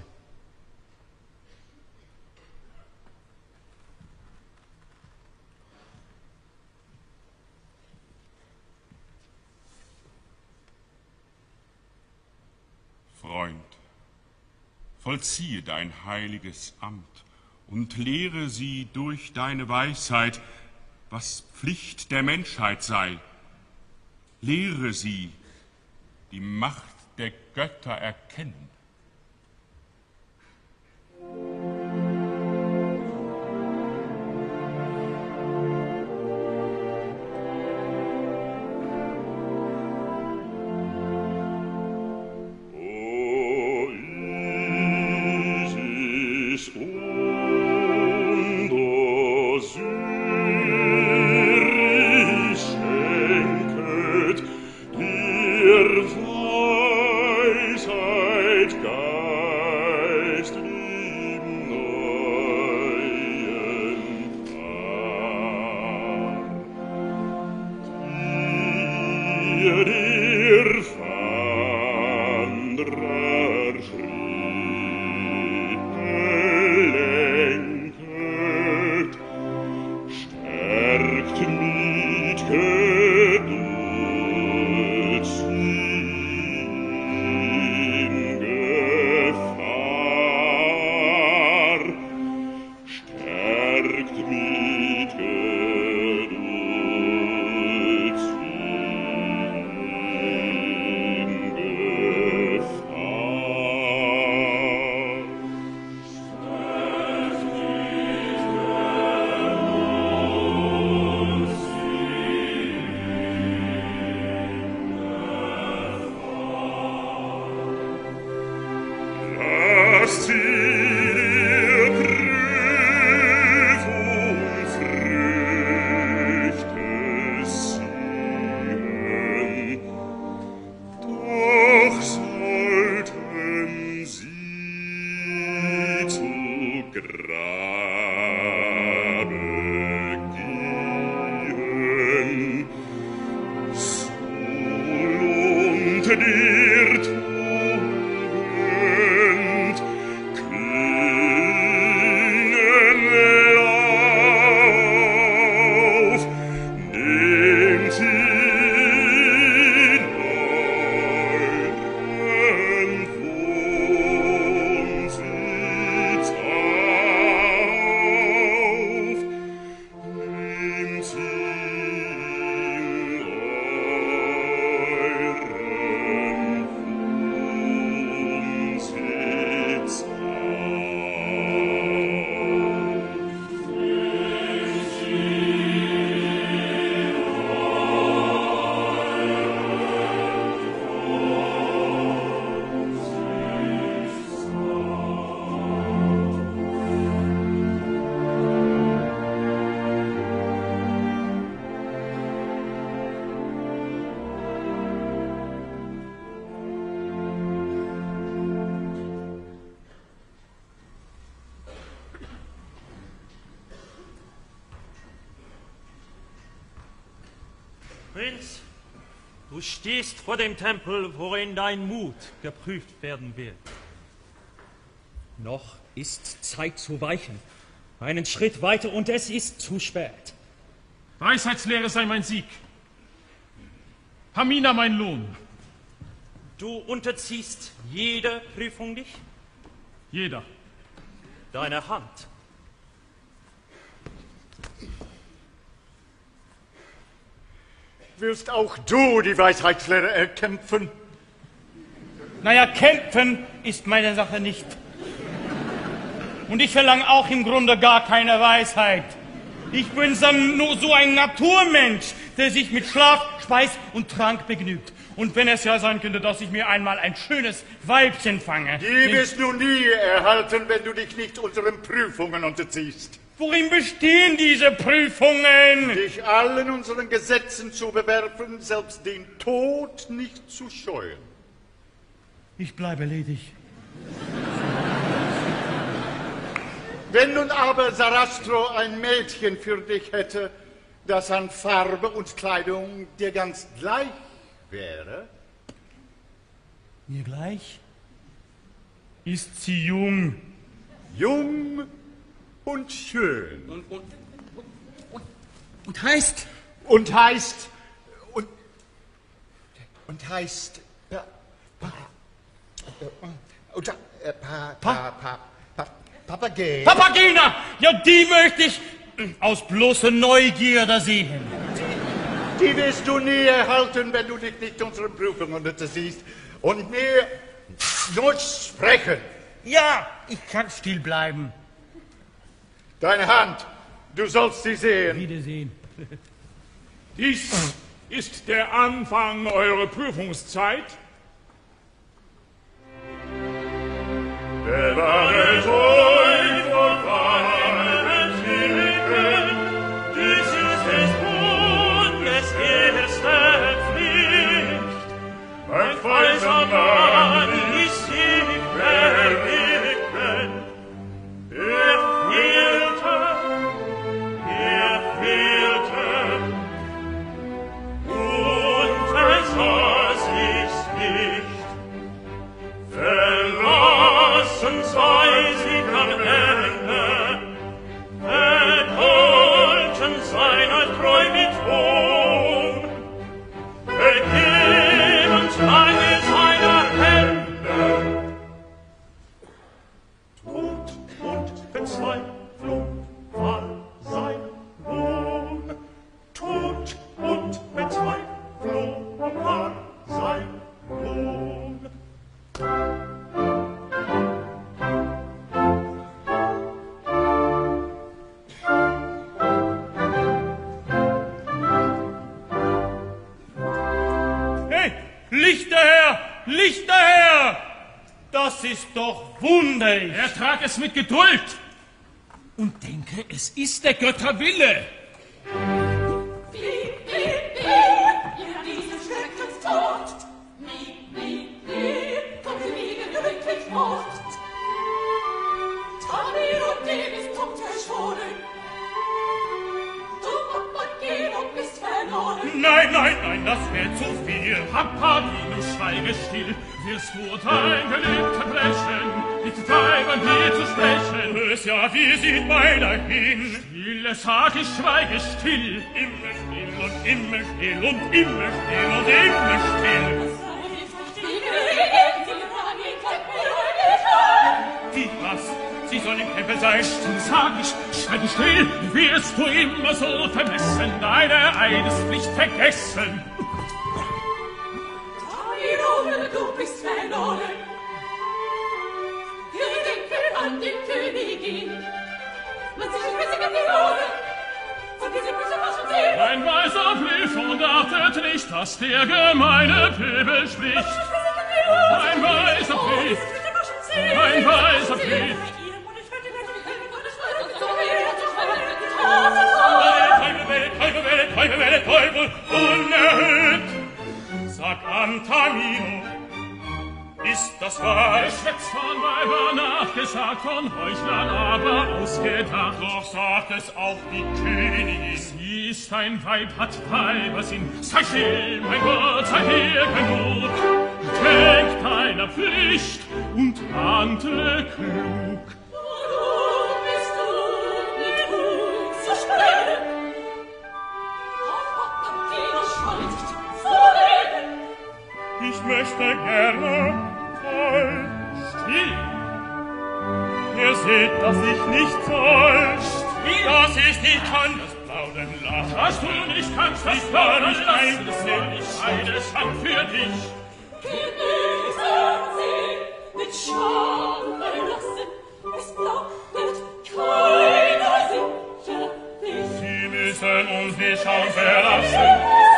Freund, vollziehe dein heiliges Amt und lehre sie durch deine Weisheit, was Pflicht der Menschheit sei. Lehre sie, die Macht der Götter erkennen. Prinz, du stehst vor dem Tempel, worin dein Mut geprüft werden wird. Noch ist Zeit zu weichen. Einen Schritt weiter und es ist zu spät. Weisheitslehre sei mein Sieg. Pamina mein Lohn. Du unterziehst jede Prüfung dich? Jeder. Deine Hand. Willst auch du die Weisheitslehre erkämpfen? Naja, kämpfen ist meine Sache nicht. Und ich verlange auch im Grunde gar keine Weisheit. Ich bin nur so ein Naturmensch, der sich mit Schlaf, Speis und Trank begnügt. Und wenn es ja sein könnte, dass ich mir einmal ein schönes Weibchen fange. Die wirst du nie erhalten, wenn du dich nicht unseren Prüfungen unterziehst. Worin bestehen diese Prüfungen? Dich allen unseren Gesetzen zu bewerfen, selbst den Tod nicht zu scheuen. Ich bleibe ledig. Wenn nun aber Sarastro ein Mädchen für dich hätte, das an Farbe und Kleidung dir ganz gleich wäre? Mir gleich? Ist sie jung? Jung und schön. Und heißt? Und heißt... Und heißt... Papagena. Papagena! Ja, die möchte ich aus bloßer Neugierde sehen. Die wirst du nie erhalten, wenn du dich nicht unseren Prüfungen unterziehst und mir nur sprechen. Ja, ich kann still bleiben. Deine Hand, du sollst sie sehen. Wiedersehen. Dies ist der Anfang eurer Prüfungszeit. Bewahret euch vor fallen Schicken, dies ist des Bundes erste Pflicht. Ein falscher Mann ist nicht verwirken. Er fehlte, und versah sich's nicht. Verlassen sei sie am Ende, vergolten seiner Treu mit Hohn, vergebens Mangel seiner Hände. Tod und Verzweiflung war sein Lohn, Tod und Verzweiflung war sein Lohn. Hey, Licht daher! Licht daher! Das ist doch wunderlich. Ertrag es mit Geduld. Und denke, es ist der Götterwille. Diesen Schreckenstod. Nie kommt die Wiege glücklich fort. Tamino, dem ist Tod verschonen. Du, Papageno, bist verloren. Nein, das wäre zu viel. Papageno, schweige still. Wirst du dein Gelübde brechen, nicht treiben, wie zu sprechen. Es ja, wie sieht meiner hin? Stille, sag ich, schweige still. Immer still und immer still und immer still und immer still. Wie was? Sie soll im Tempel sein. Still, sag ich, schweige still. Wirst du immer so vermessen, deine Eidespflicht vergessen. Du bist verloren. Denke an die Königin. Man sich in Witzig an die Ohren. Von diesem Böse waschen sie. Ein weiser Brief und achtet nicht, dass der gemeine Pöbel spricht. Ein weiser Brief. Ein weiser Brief. Teufel, unerhört. Sag an, Tamino, ist das wahr? Geschwätz von Weibern nach, gesagt von Heuchlern, aber ausgedacht. Doch sagt es auch die Königin. Sie ist ein Weib, hat Weibersinn. Sei still, mein Gott, sei dir genug. Denk deiner Pflicht und handle klug. Warum bist du mit uns so streng? Papageno schweigt vor Regen. Ich möchte gerne still. Ihr seht, dass ich nicht soll, dass ich nicht kann, das Plaudern lassen. Was du nicht kannst, das Plaudern lassen, das war nicht eine Schande für dich. Genießen Sie mit Scham verlassen, es plaudert keiner sicherlich. Sie müssen uns mit Scham verlassen,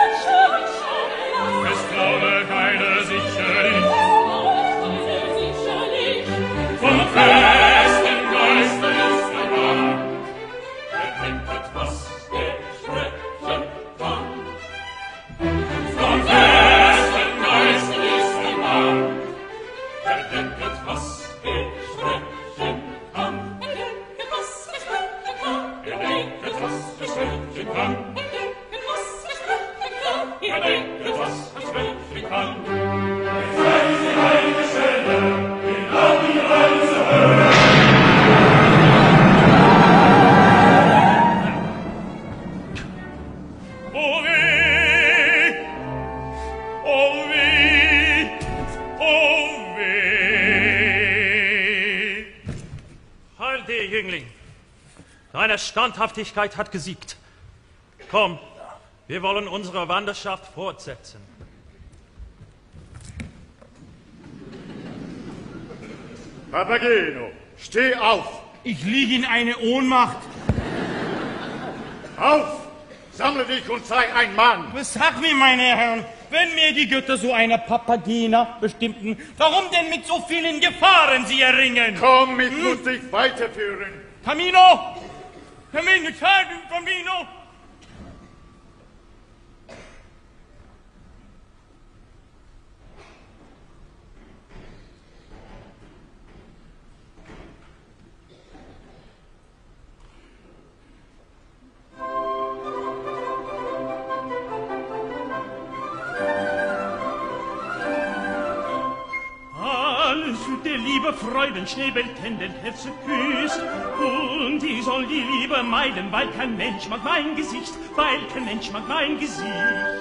es plaudert keiner sicherlich. Vom festen Geiste ist ein Mann, der denkt etwas, der sprechen kann. Vom festen Geiste ist ein Mann, der denkt etwas, der sprechen kann. Er denkt etwas, der sprechen kann. Er denkt etwas, der sprechen kann. Er denkt etwas, der sprechen kann. Eine Stelle, genau die Reise hören. Oh weh, oh weh, oh weh. Heil dir, Jüngling. Deine Standhaftigkeit hat gesiegt. Komm, wir wollen unsere Wanderschaft fortsetzen. Papageno, steh auf! Ich liege in eine Ohnmacht. Auf! Sammle dich und sei ein Mann! Was sag mir, meine Herren, wenn mir die Götter so eine Papagena bestimmten, warum denn mit so vielen Gefahren sie erringen? Komm mit, muss dich weiterführen! Tamino! Tamino, Tamino! Der liebe Freudenschnäbel den Herzen küsst, und ich soll die Liebe meiden, weil kein Mensch mag mein Gesicht, weil kein Mensch mag mein Gesicht.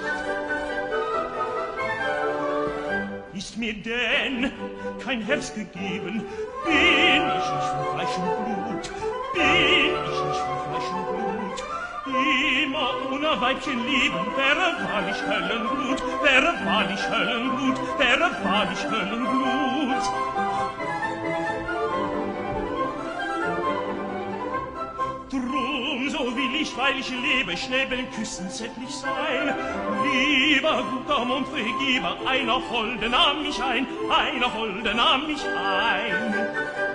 Ist mir denn kein Herz gegeben, bin ich nicht von Fleisch und Blut, bin ich nicht von Fleisch und Blut. Immer ohne Weibchen lieben, wäre wahrlich Höllenblut, wäre wahrlich Höllenblut, wäre wahrlich Höllenblut. Drum, so will ich, weil ich lebe, Schnäbeln küssen zärtlich sein. Lieber guter Montregeber, einer Holde nahm mich ein, einer Holde nahm mich ein.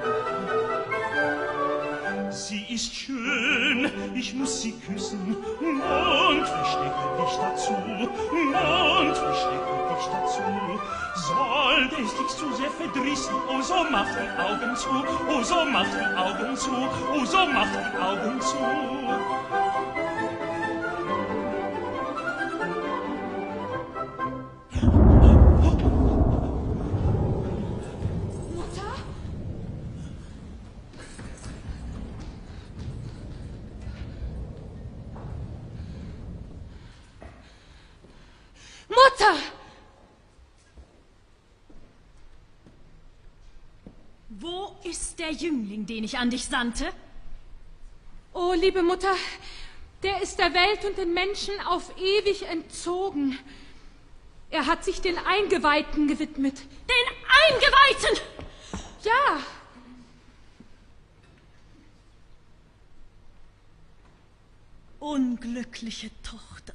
Sie ist schön, ich muss sie küssen, und verstecke dich dazu, und verstecke dich dazu. Sollte es dich zu sehr verdrießen, oh so mach die Augen zu, oh so mach die Augen zu, oh so mach die Augen zu. Mutter! Wo ist der Jüngling, den ich an dich sandte? Oh, liebe Mutter, der ist der Welt und den Menschen auf ewig entzogen. Er hat sich den Eingeweihten gewidmet. Den Eingeweihten? Ja. Unglückliche Tochter.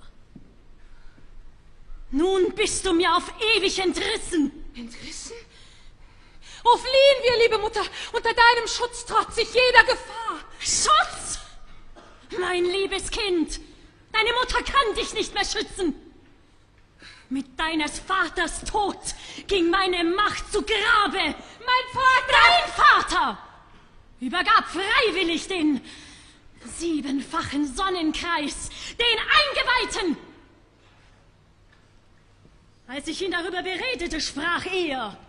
Nun bist du mir auf ewig entrissen. Entrissen? Oh, fliehen wir, liebe Mutter. Unter deinem Schutz trotz sich jeder Gefahr. Schutz? Mein liebes Kind, deine Mutter kann dich nicht mehr schützen. Mit deines Vaters Tod ging meine Macht zu Grabe. Mein Vater! Dein Vater! übergab freiwillig den 7-fachen Sonnenkreis, den Eingeweihten. Als ich ihn darüber beredete, sprach er: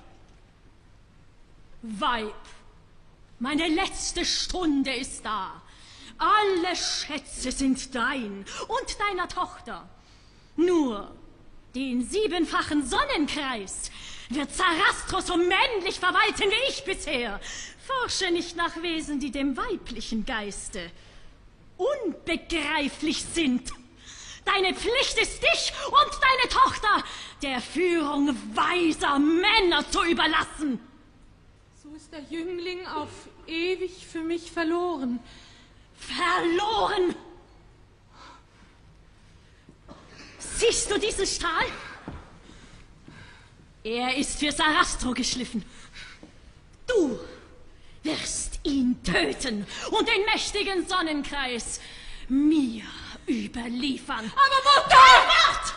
Weib, meine letzte Stunde ist da. Alle Schätze sind dein und deiner Tochter. Nur den 7-fachen Sonnenkreis wird Sarastro so männlich verwalten wie ich bisher. Forsche nicht nach Wesen, die dem weiblichen Geiste unbegreiflich sind. Deine Pflicht ist, dich und deine Tochter der Führung weiser Männer zu überlassen. So ist der Jüngling auf ewig für mich verloren. Verloren? Siehst du diesen Stahl? Er ist für Sarastro geschliffen. Du wirst ihn töten und den mächtigen Sonnenkreis mir überliefern. Aber Mutter! Wart!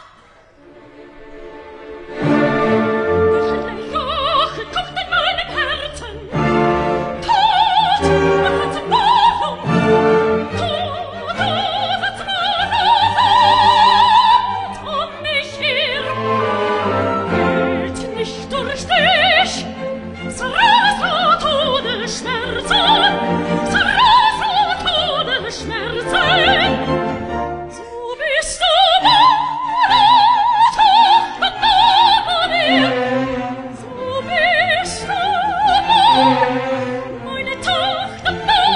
Kocht in meinem Herzen Tod und Verzweiflung, Tod und Verzweiflung mich her. Hält nicht durch dich, Sarastro Todesschmerzen, Sarastro Todesschmerzen. So bist du meine Tochter, so bist du meine Tochter,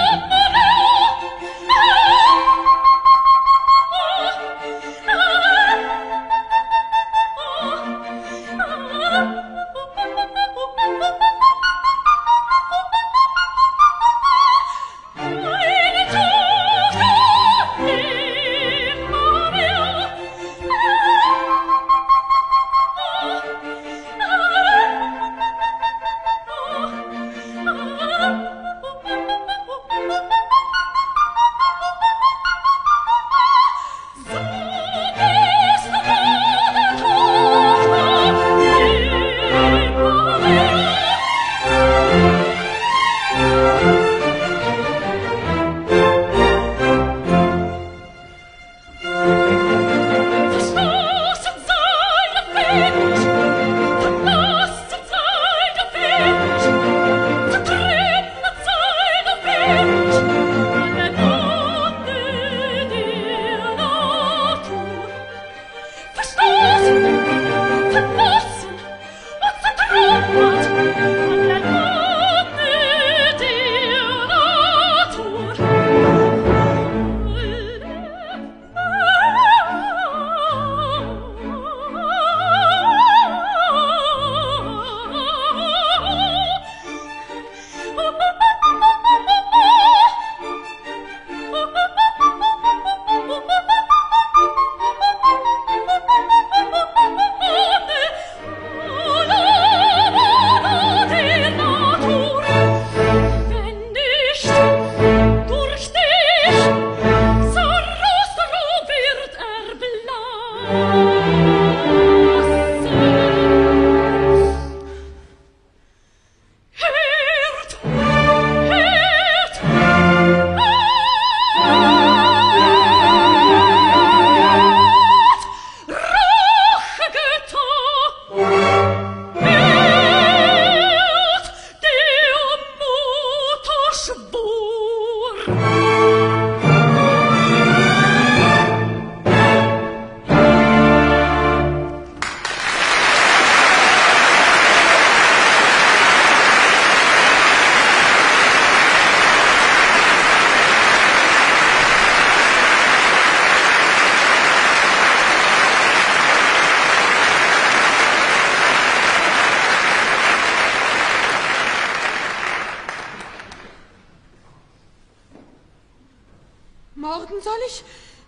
Morden soll ich?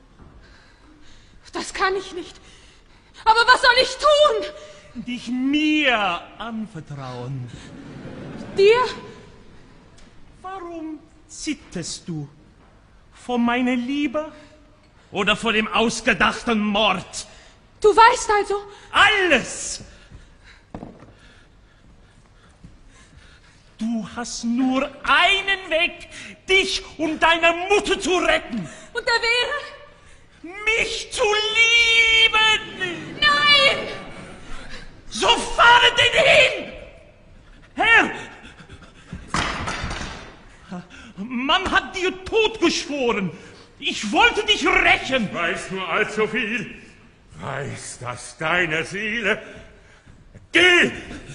Das kann ich nicht. Aber was soll ich tun? Dich mir anvertrauen. Dir? Warum zitterst du? Vor meiner Liebe oder vor dem ausgedachten Mord? Du weißt also? Alles! Du Du hast nur einen Weg, dich und deine Mutter zu retten. Und der wäre? Mich zu lieben! Nein! So fahre denn hin! Herr! Man hat dir Tod geschworen. Ich wollte dich rächen. Weiß nur allzu viel. Weiß, dass deine Seele... Geh!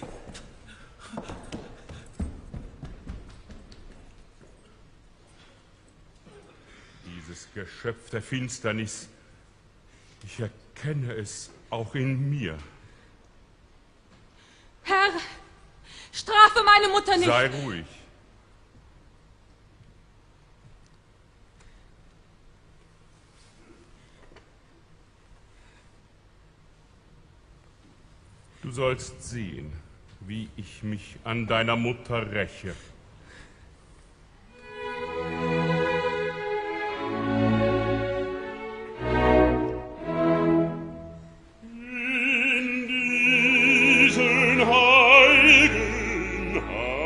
Dieses Geschöpf der Finsternis, ich erkenne es auch in mir. Herr, strafe meine Mutter nicht. Sei ruhig. Du sollst sehen, wie ich mich an deiner Mutter räche. In diesen heiligen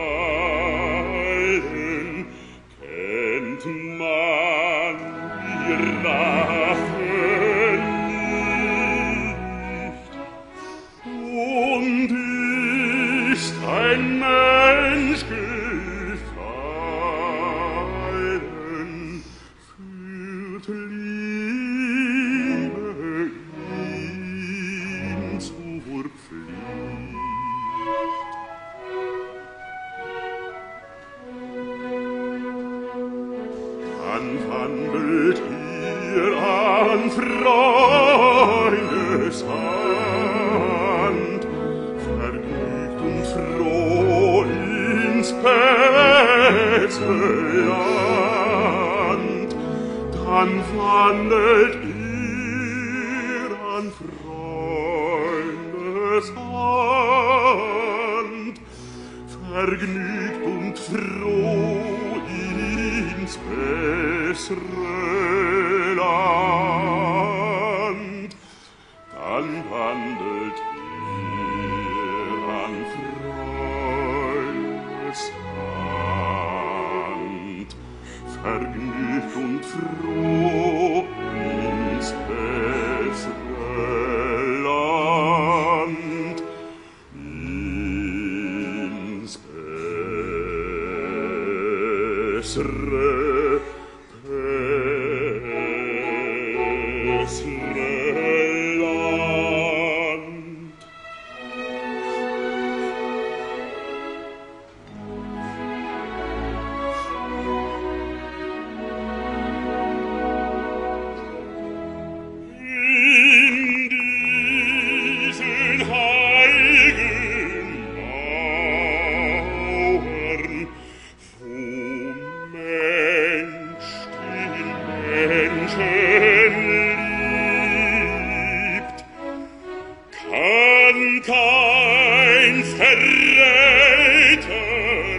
Hallen kennt man die Rache nicht. Und ist ein Mensch gefallen, führt Liebe ihn zur Pflicht. Dann wandelt ihr an Freundeshand, vergnügt und froh ins Betzelland. Dann wandelt ihr an Freundeshand, vergnügt und froh ins bessere Land. Dann wandelt ihr an Freundeshand, vergnügt und froh ins bessere Land. Ins bessere Land. In diesen heiligen Mauern, wo Mensch den Menschen liebt, kann kein Verräter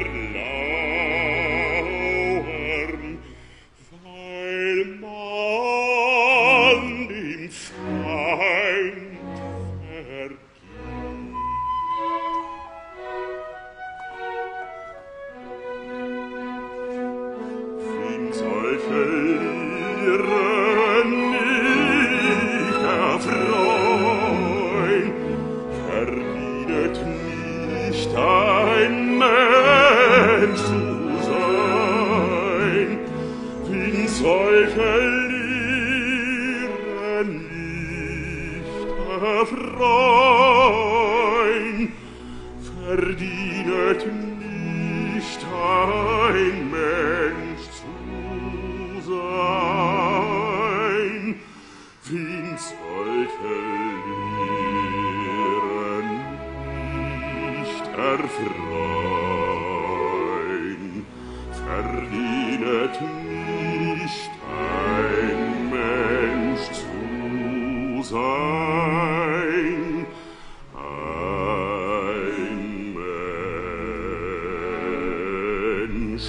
lauern, weil man dem Feind vergibt. In solche Lieren nicht erfreuen, verdient nicht ein Mensch zu sein. In solche Lieren nicht erfreuen, verdient nicht ein Mensch zu sein. In solche Lieren nicht erfreuen, verdient nicht ein Mensch zu sein. Ein Mensch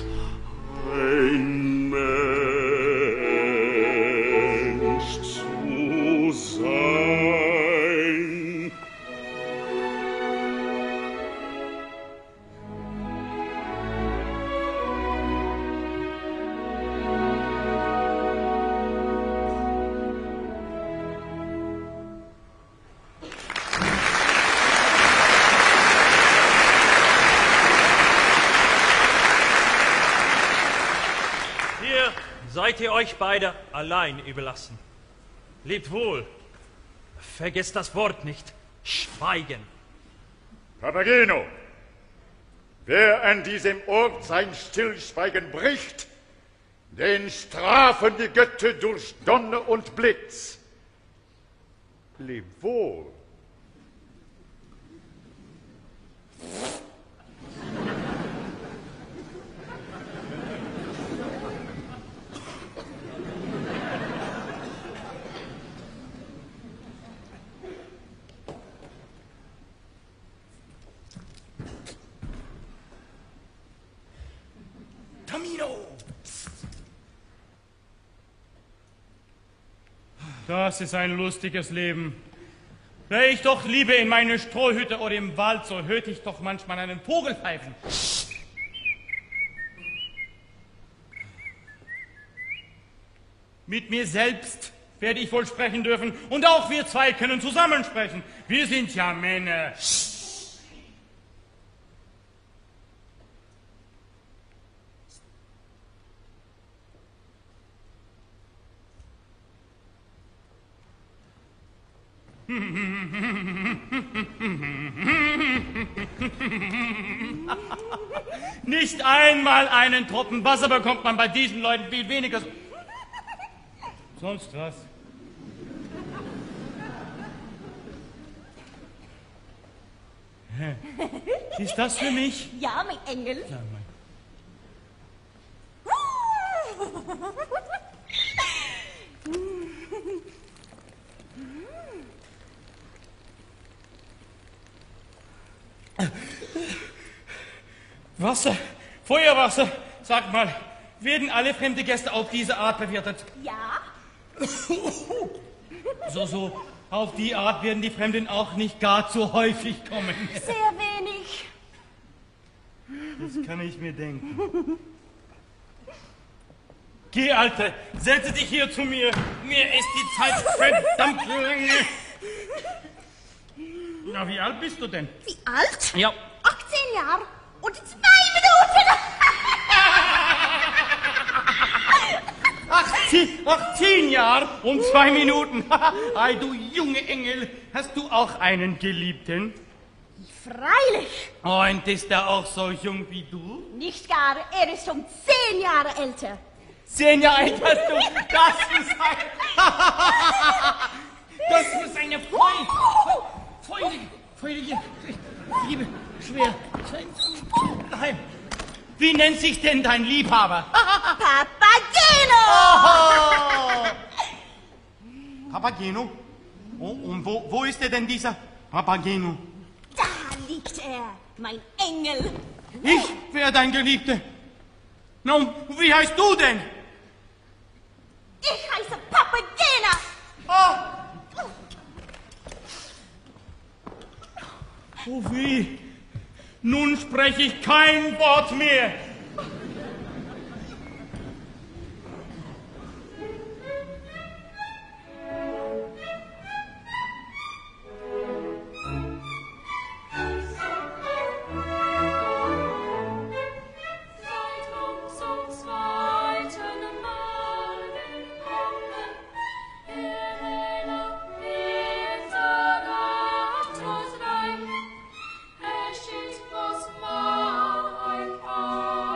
zu sein. seid ihr euch beide allein überlassen. Lebt wohl. Vergesst das Wort nicht. Schweigen. Papageno, wer an diesem Ort sein Stillschweigen bricht, den strafen die Götter durch Donner und Blitz. Leb wohl. Tamino! Das ist ein lustiges Leben. Wäre ich doch lieber in meine Strohhütte oder im Wald, so hörte ich doch manchmal einen Vogel pfeifen. Mit mir selbst werde ich wohl sprechen dürfen und auch wir zwei können zusammen sprechen. Wir sind ja Männer. Nicht einmal einen Tropfen Wasser bekommt man bei diesen Leuten, viel weniger. Sonst was? Ist das für mich? Ja, mein Engel. Ja, Wasser, Feuerwasser, sag mal, werden alle fremde Gäste auf diese Art bewirtet? Ja. So, auf die Art werden die Fremden auch nicht gar zu häufig kommen. Sehr wenig. Das kann ich mir denken. Geh, Alte, setze dich hier zu mir. Mir ist die Zeit verdammt lange. Na, wie alt bist du denn? Wie alt? Ja. 18 Jahre und 2 Minuten. 18 Jahre und 2 Minuten. Ei, du junge Engel, hast du auch einen Geliebten? Freilich. Und ist er auch so jung wie du? Nicht gar, er ist um 10 Jahre älter. 10 Jahre alt hast du? Das muss eine freudige Liebe schwer sein. Nein. Wie nennt sich denn dein Liebhaber? Papageno! Oh. Papageno? Oh, und wo ist er denn, dieser Papageno? Da liegt er, mein Engel. Ich wäre dein Geliebter. Nun, wie heißt du denn? Ich heiße Papagena. Oh. Oh, wie? Nun spreche ich kein Wort mehr. Es ist was Wahrheit.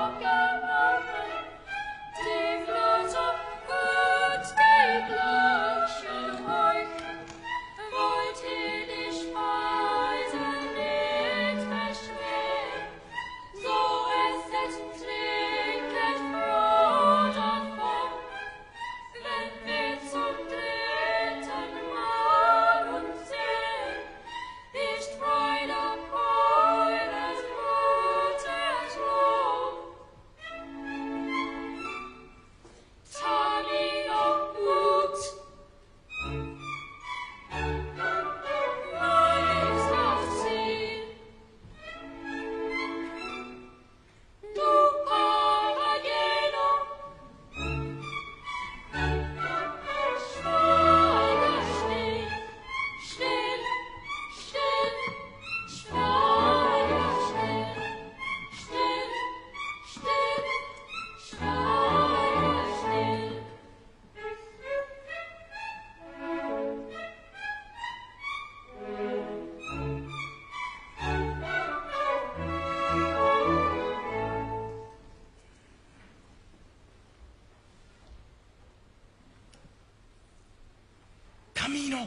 Tamino,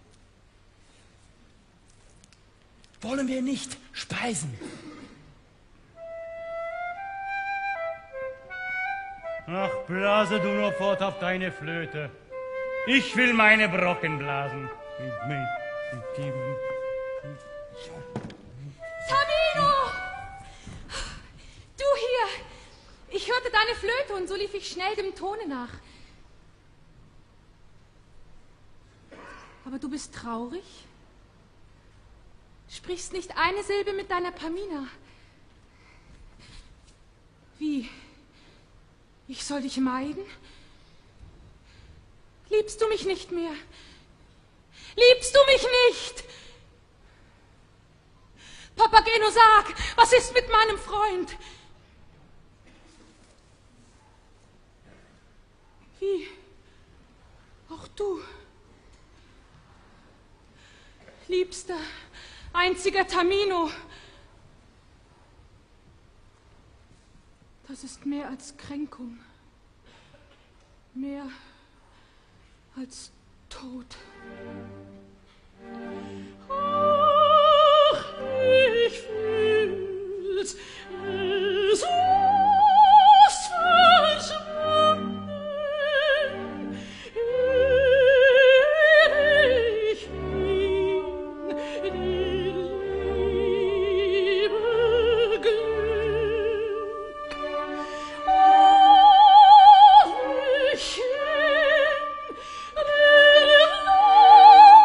wollen wir nicht speisen? Ach, blase du nur fort auf deine Flöte. Ich will meine Brocken blasen. Tamino! Du hier! Ich hörte deine Flöte und so lief ich schnell dem Tone nach. Aber du bist traurig? Sprichst nicht eine Silbe mit deiner Pamina. Wie? Ich soll dich meiden? Liebst du mich nicht mehr? Liebst du mich nicht? Papageno, sag, was ist mit meinem Freund? Wie? Auch du? Liebster, einziger Tamino. Das ist mehr als Kränkung. Mehr als Tod. Ach, ich fühl's, es ist verschwunden. Ich bin die Liebe Glück. Oh, ich bin der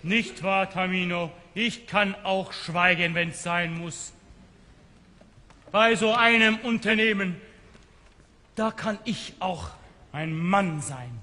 Nicht wahr, Tamino? Ich kann auch schweigen, wenn's sein muss. Bei so einem Unternehmen, da kann ich auch ein Mann sein.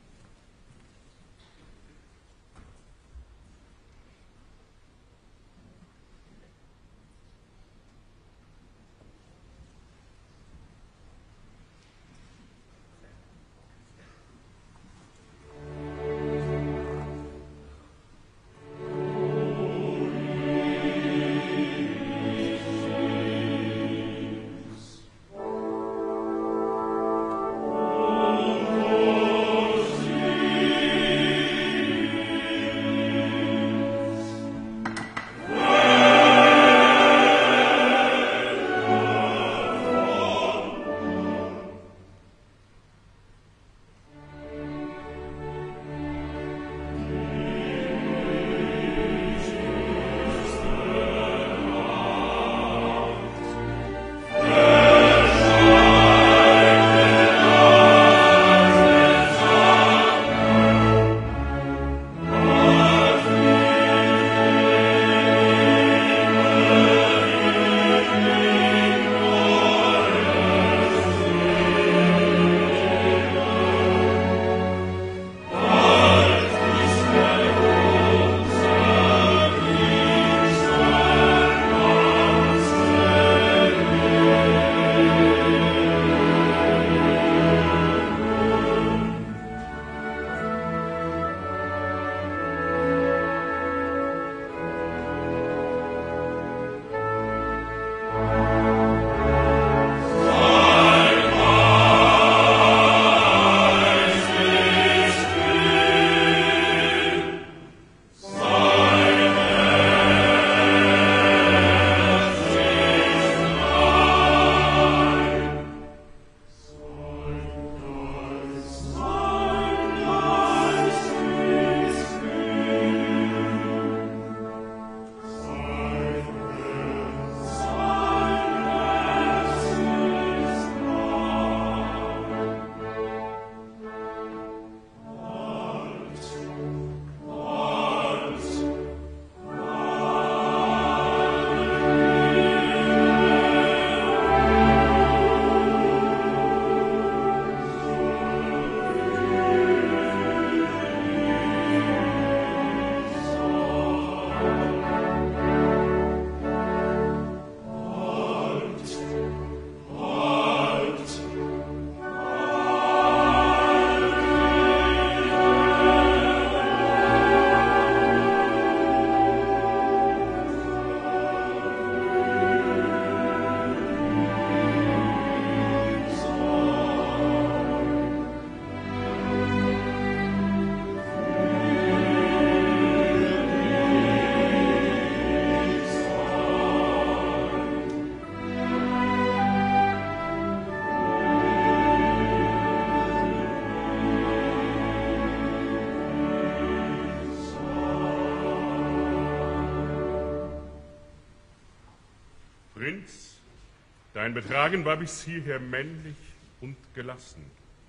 Prinz, dein Betragen war bis hierher männlich und gelassen.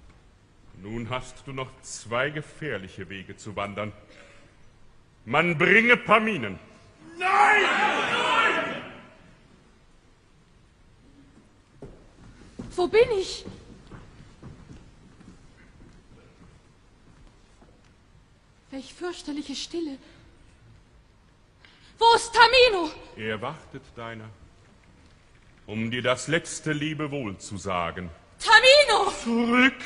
Nun hast du noch 2 gefährliche Wege zu wandern. Man bringe Paminen. Nein! Nein! Wo bin ich? Welch fürchterliche Stille. Wo ist Tamino? Er wartet deiner, um dir das letzte Lebewohl zu sagen. Tamino! Zurück!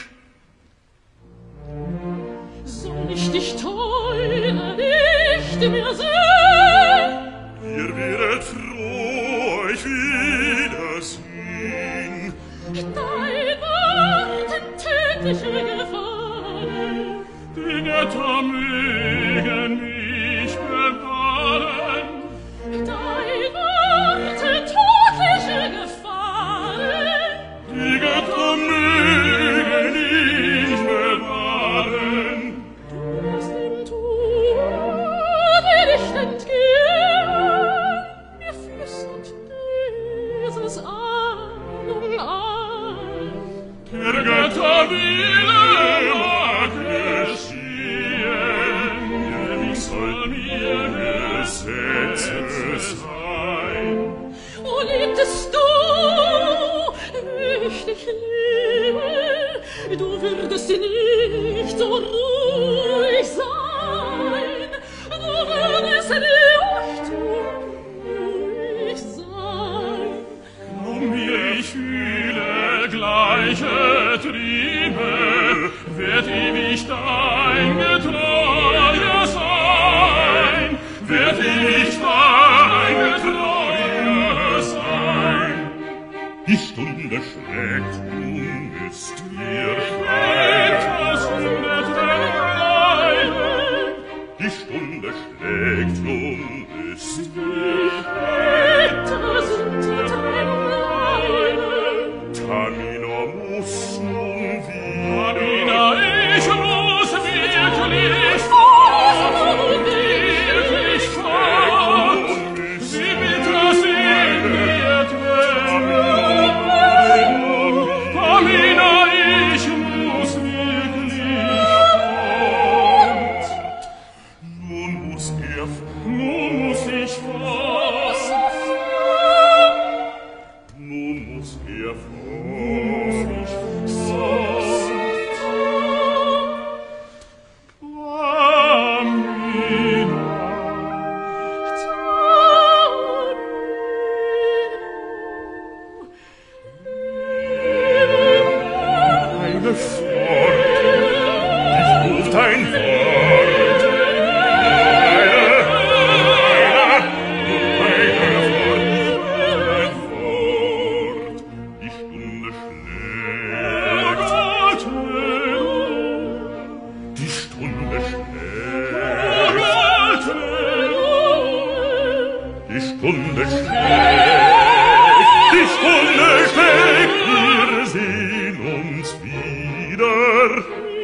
Soll ich dich teuer nicht mehr sehen? Ihr werdet froh euch wiedersehen. Dein Worten tödliche Gefahren, die Götter mögen mich bewahren. Dein Worte tödliche Gefahren, die Götter mögen mich bewahren. Du wirst dem Tode nicht entgehen, mir flüstert dieses Ahnung an. Der Götter Wille mag geschehen, denn ich soll mir du würdest nicht so ruhig sein, du würdest nicht ruhig sein. Ich fühle gleiche Triebe, wird ewig dein Getreuer sein, wird ewig dein Getreuer sein. Die Stunde schlägt, nun ist mir etwas wird leiden. Die Stunde schlägt, nun ist mir etwas wird leiden. Tamino muss nun wieder. Tamina, ich muss wirklich fort, wirklich fort. Wie bitter sind wir Tränen. Tamina, ich muss wirklich fort. Nun muss nun muss ich fort. Nun muss fort. Eine Fort. Ich ruf dein Wort. Die Stunde schlägt. Die Stunde schlägt. Die Stunde schlägt. Die Stunde schlägt. Wir sehen uns wieder.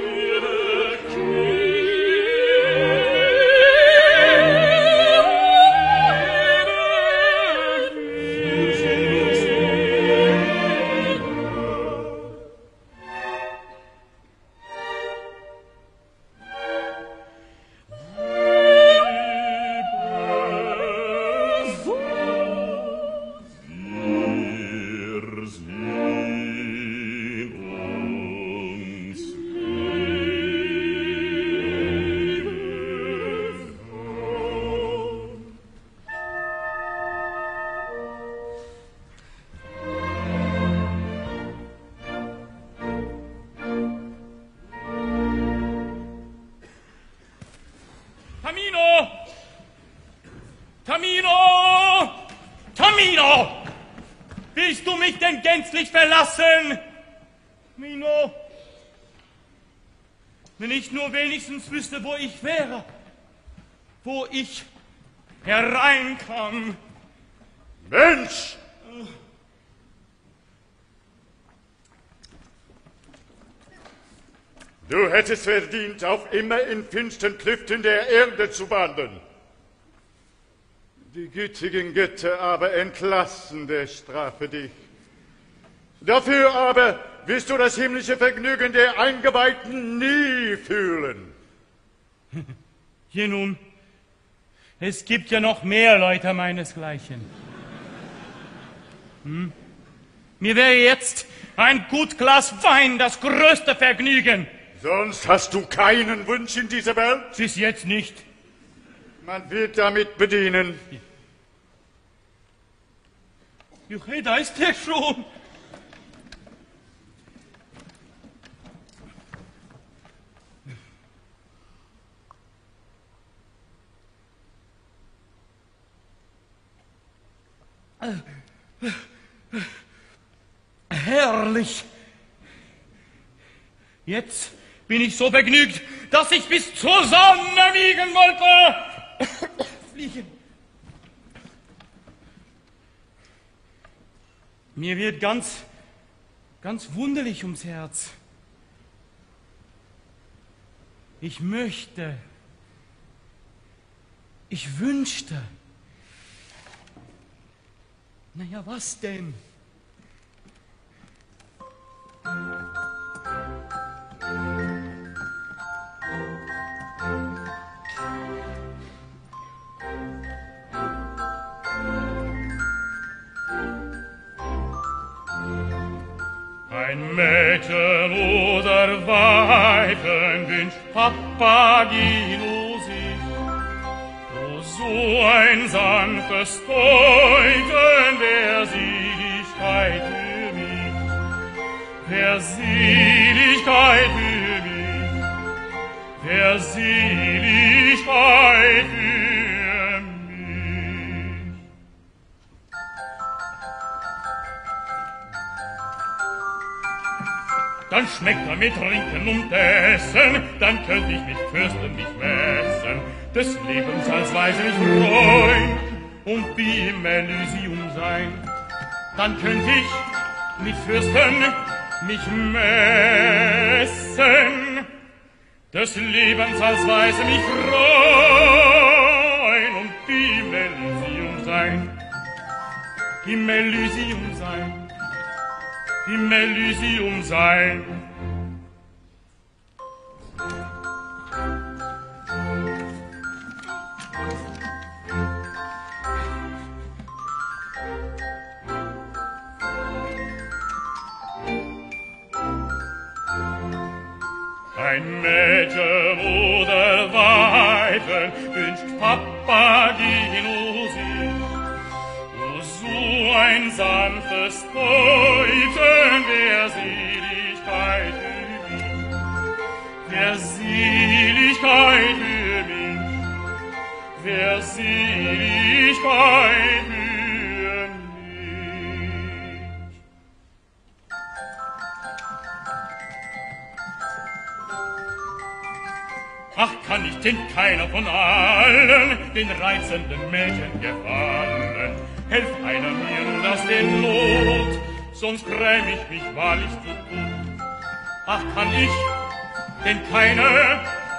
Wir sehen uns Tamino! Tamino! Tamino! Willst du mich denn gänzlich verlassen? Tamino! Wenn ich nur wenigstens wüsste, wo ich wäre, wo ich hereinkam. Mensch! Du hättest verdient, auf immer in finstern Klüften der Erde zu wandeln. Die gütigen Götter aber entlassen der Strafe dich. Dafür aber wirst du das himmlische Vergnügen der Eingeweihten nie fühlen. Je nun, es gibt ja noch mehr Leute meinesgleichen. Mir wäre jetzt ein gut Glas Wein das größte Vergnügen. Sonst hast du keinen Wunsch in dieser Welt? Bis jetzt nicht. Man wird damit bedienen. Juche, da ist er schon. Herrlich. Jetzt bin ich so vergnügt, dass ich bis zur Sonne wiegen wollte. Fliegen. Mir wird ganz wunderlich ums Herz. Ich möchte, ich wünschte. Naja, was denn? Ein Mädchen oder Weiben wünscht Papageno sich. O, so ein sanftes Deuten wär Seligkeit für mich, wär Seligkeit für mich, wär Seligkeit für mich. Dann schmeckt mit Trinken und Essen, dann könnt ich mich fürsten, mich messen, des Lebens als Weise mich freuen und wie im Elysium sein. Dann könnt ich mich fürsten, mich messen, des Lebens als Weise mich freuen und wie im Elysium sein. Im Elysium sein. Im Elysium sein. Ein Mädchen oder Weiben wünscht Papageno sich. O, so ein sanftes Deuten wär Seligkeit für mich, wär Seligkeit für mich, wär Seligkeit für mich. Ach, kann ich denn keiner von allen den reizenden Mädchen gefallen? Helf einer mir nun aus der Not, sonst gräm ich mich wahrlich zu Tod. Ach, kann ich denn keiner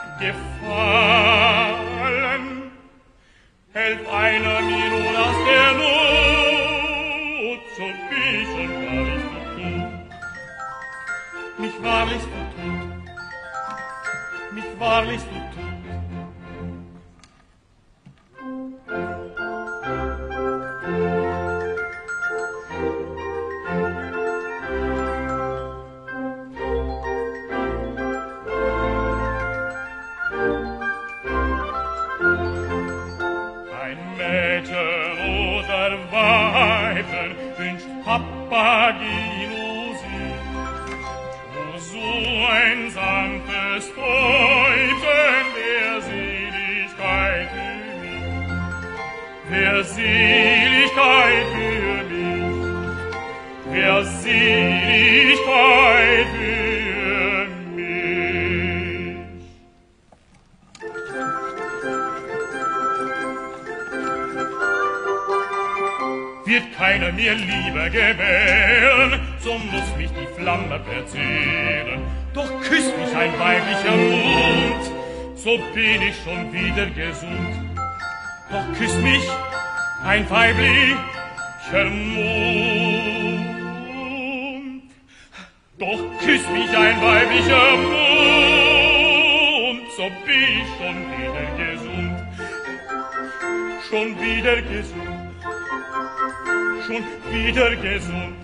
gefallen? Helf einer mir nun aus der Not, so bin ich schon wahrlich zu Tod. Mich wahrlich zu Tod, mich wahrlich zu Tod. Papageno sich, o, so ein sanftes Deuten wär Seligkeit für mich, wär Seligkeit für mich, wär Seligkeit für mich. Wird keiner mir Liebe gewähren, so muss mich die Flamme verzehren. Doch küsst mich ein weiblicher Mund, so bin ich schon wieder gesund. Doch küsst mich ein weiblicher Mund, doch küsst mich ein weiblicher Mund, so bin ich schon wieder gesund. Schon wieder gesund. Schon wieder gesund.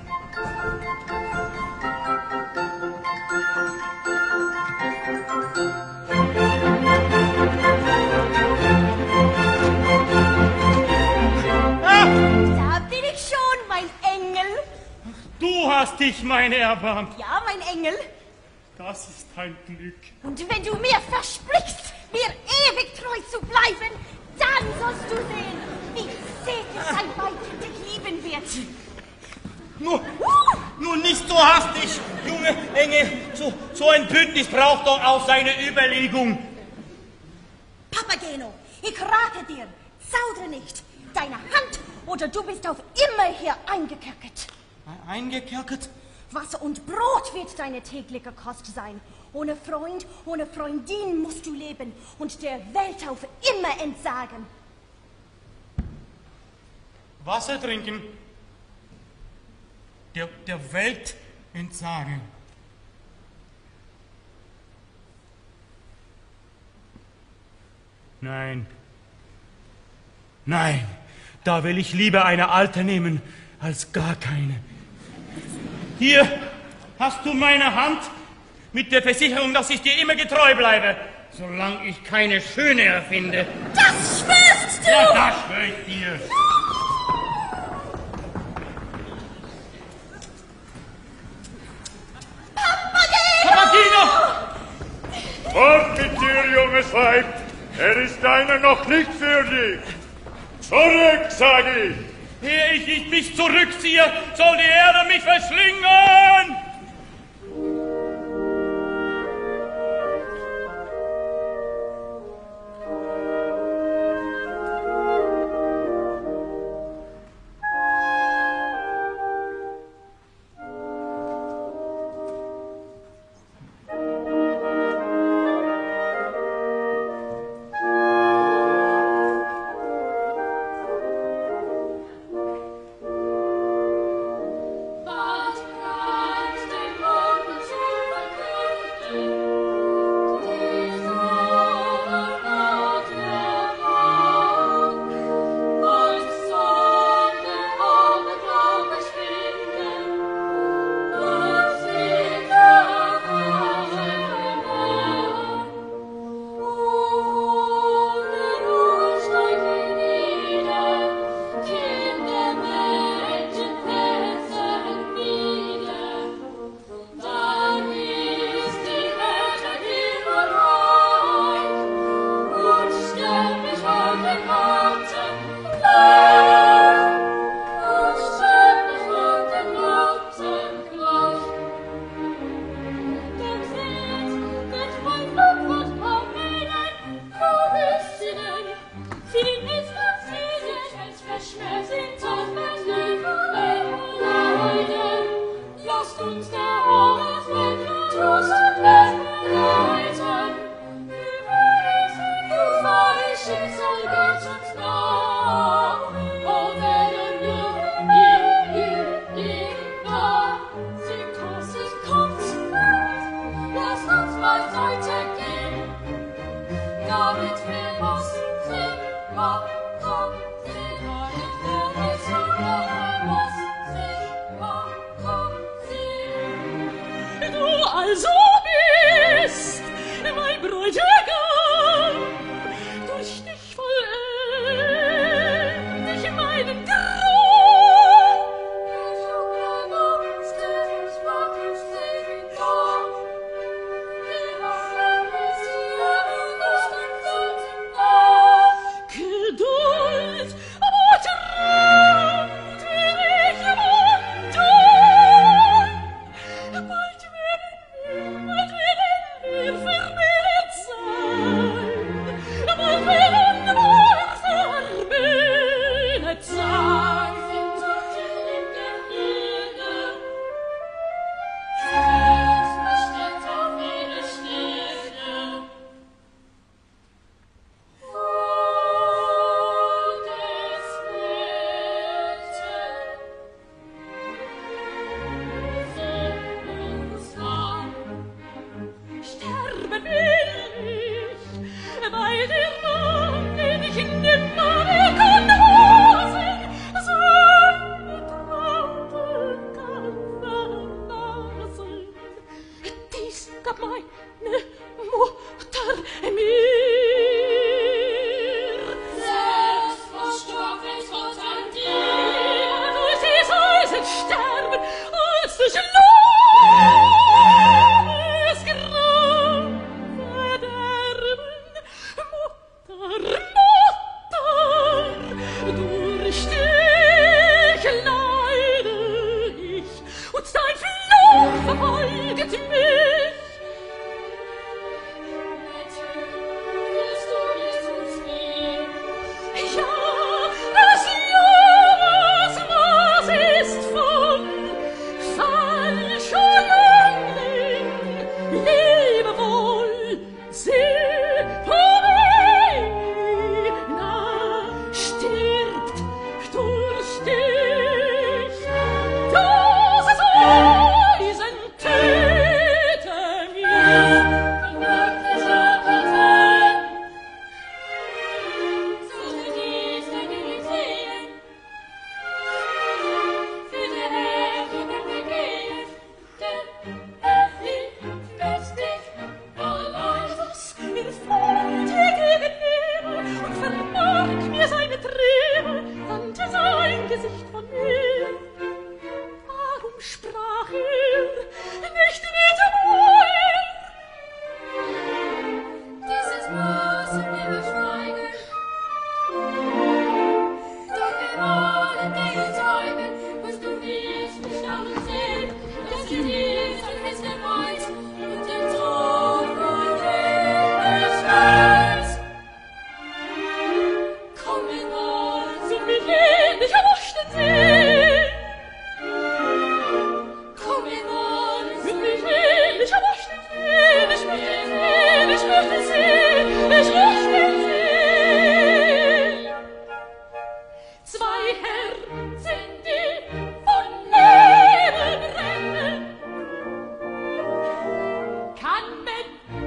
Da bin ich schon, mein Engel. Du hast dich, meine erbarmt. Ja, mein Engel. Das ist ein Glück. Und wenn du mir versprichst, mir ewig treu zu bleiben, dann sollst du sehen, wie säglich ein Weib dich lieben wird. Nur nicht so hastig, junge Engel. So ein Bündnis braucht doch auch seine Überlegung. Papageno, ich rate dir, zaudere nicht. Deine Hand oder du bist auf immer hier eingekerkert. Eingekerkert? Wasser und Brot wird deine tägliche Kost sein. Ohne Freund, ohne Freundin musst du leben und der Welt auf immer entsagen. Wasser trinken, der Welt entsagen. Nein, da will ich lieber eine Alte nehmen, als gar keine. Hier hast du meine Hand mit der Versicherung, dass ich dir immer getreu bleibe, solange ich keine Schöne erfinde. Das schwörst du! Ja, das schwör ich dir. Papageno! Fort mit dir, junges Weib! Er ist deiner noch nicht würdig! Zurück, sag ich! Ehe ich mich zurückziehe, soll die Erde mich verschlingen!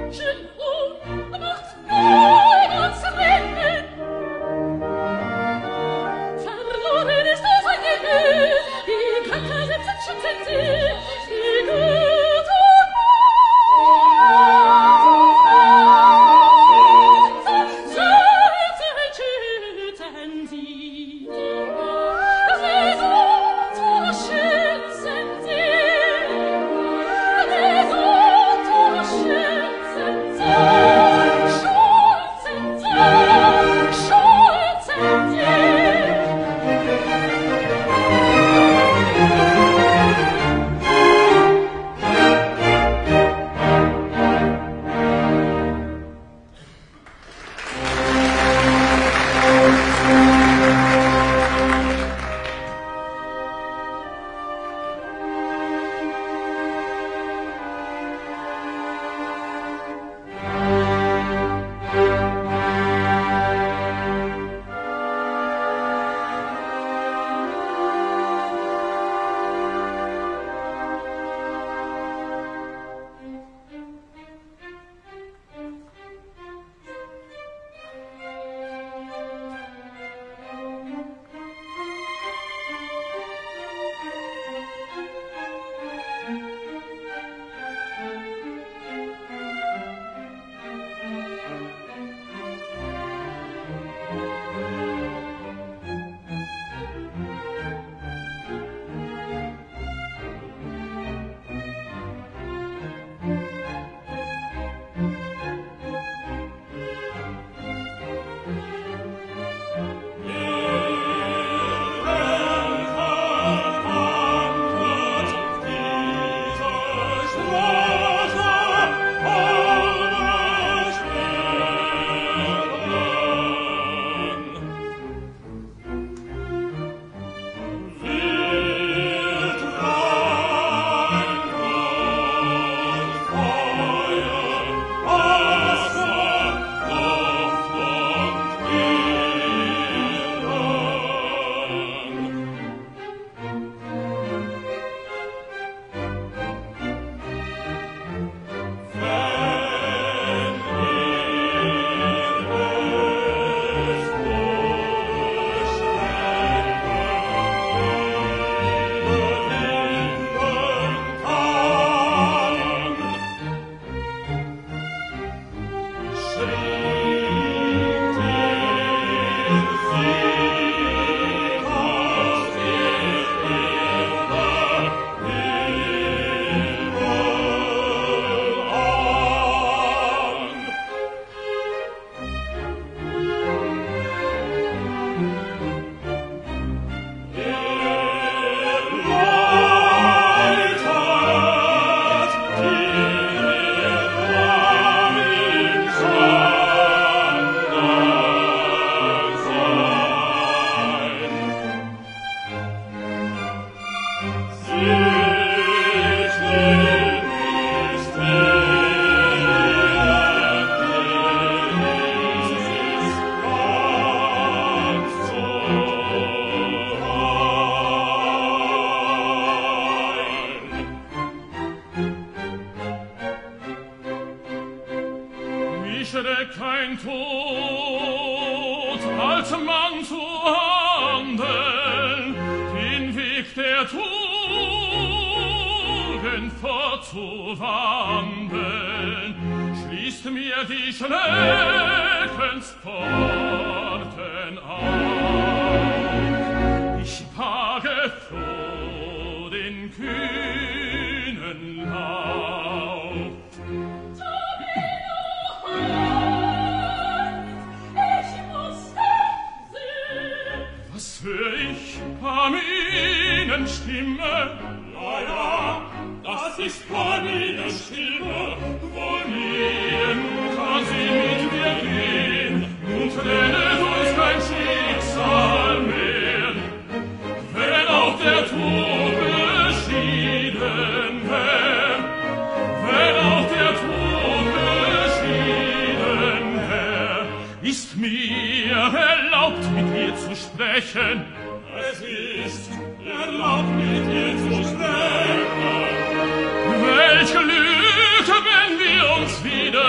Welch Glück, wenn wir uns wieder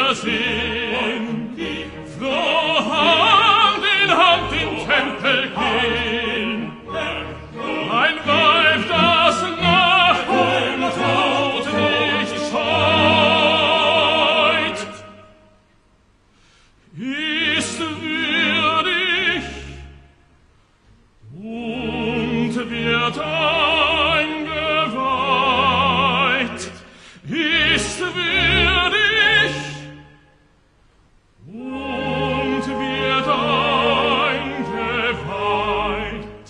wir sehen, froh Hand in Hand im Tempel gehen. Ein Weib, das nach dem Tod nicht scheut, ist würdig und wird eingeweiht, ist würdig und wird eingeweiht.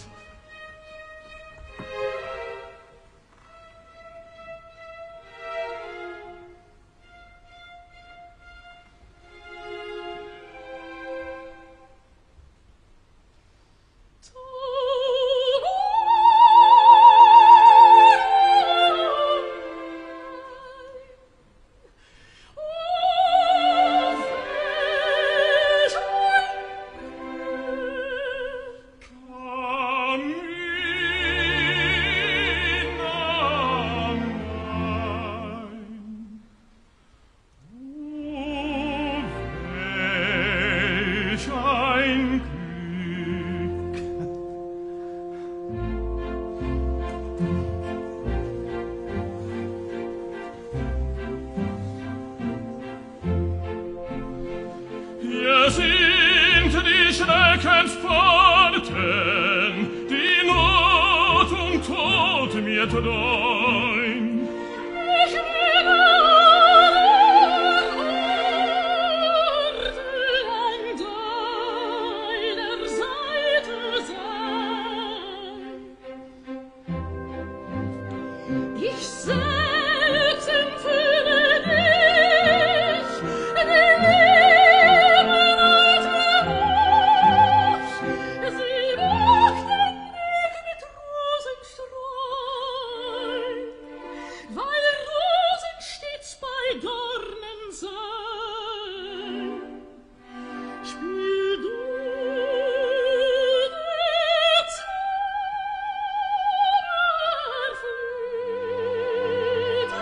Hier sind die Schreckenspforten, die Not und Tod mir treuen. Ich will an deiner Seite sein. Ich selbst empfehle dich, die Liebe alte Rose. Sie macht den Weg mit Rosenstreuen, weil Rosen stets bei Dornen sein. Spiel du die Zauberflöte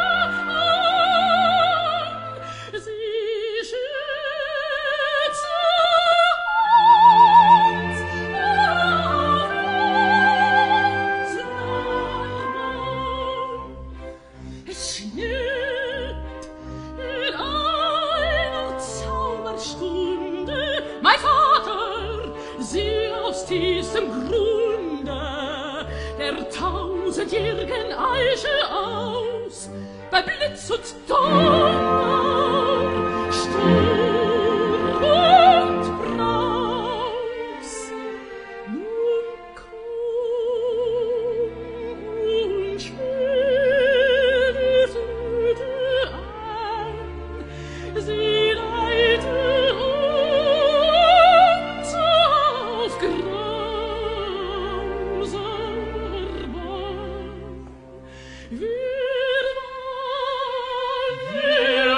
an, sie schütze uns Es schnitt in einer Zauberstunde mein Vater sie aus tiefstem Grunde der tausendjährigen Eiche aus, bei Blitz und Donner, Sturm und Braus. Nun komm und spiel die Flöte an, sie leite uns auf grausamer Bahn. Wir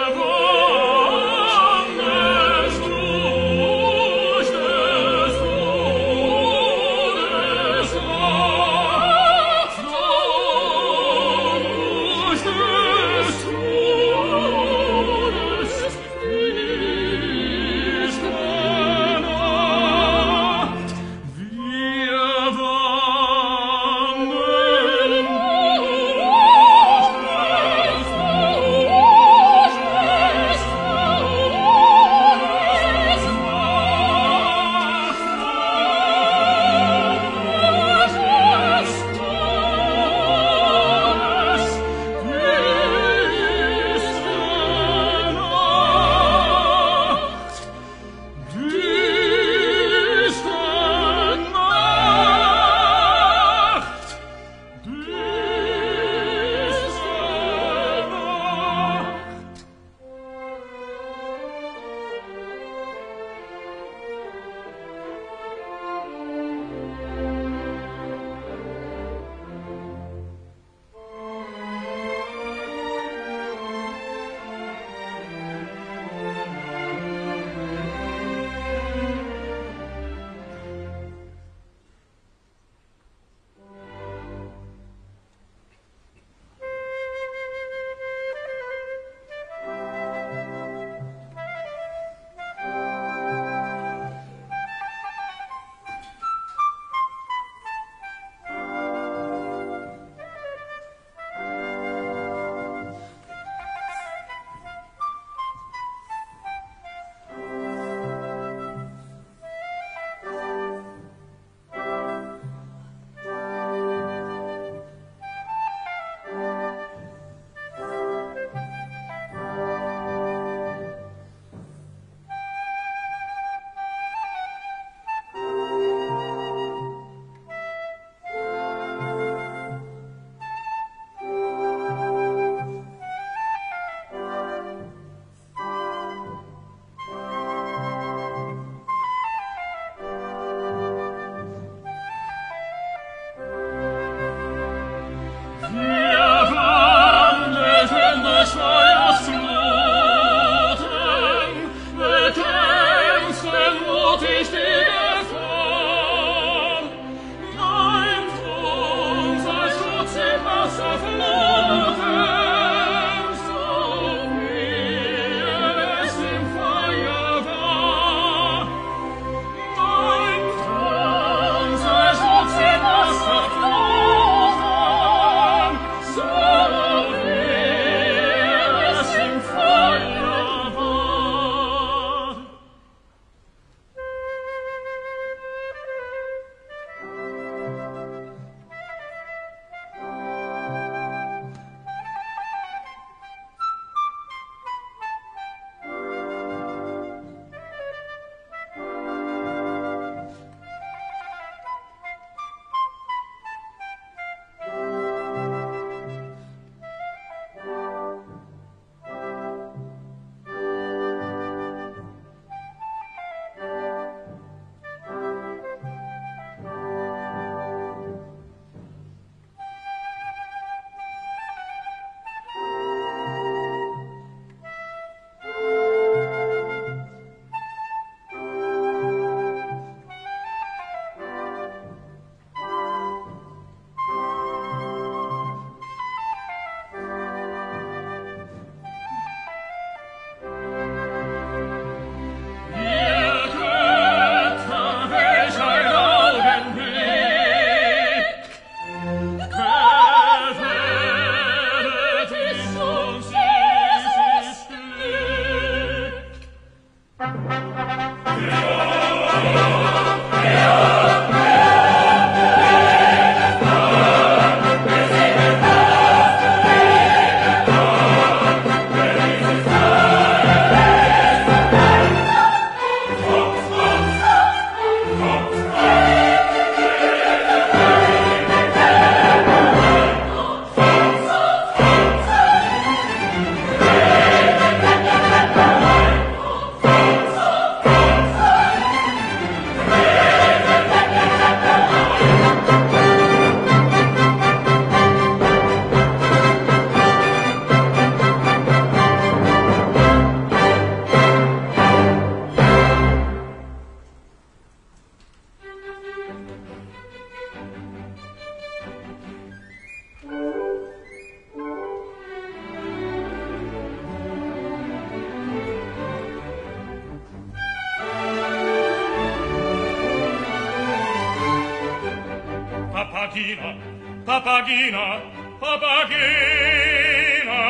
Papagena, Papagena, Papagena.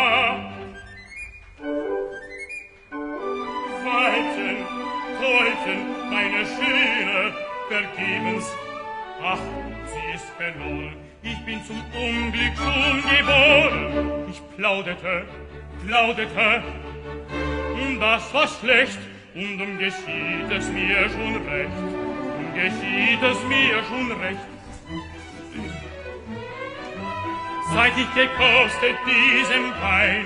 Weibchen, Täubchen, meine Schöne, vergebens. Ach, sie ist verloren, ich bin zum Unglück schon geboren. Ich plauderte, das war schlecht, und geschieht es mir schon recht, Seit ich gekostet diesen Wein,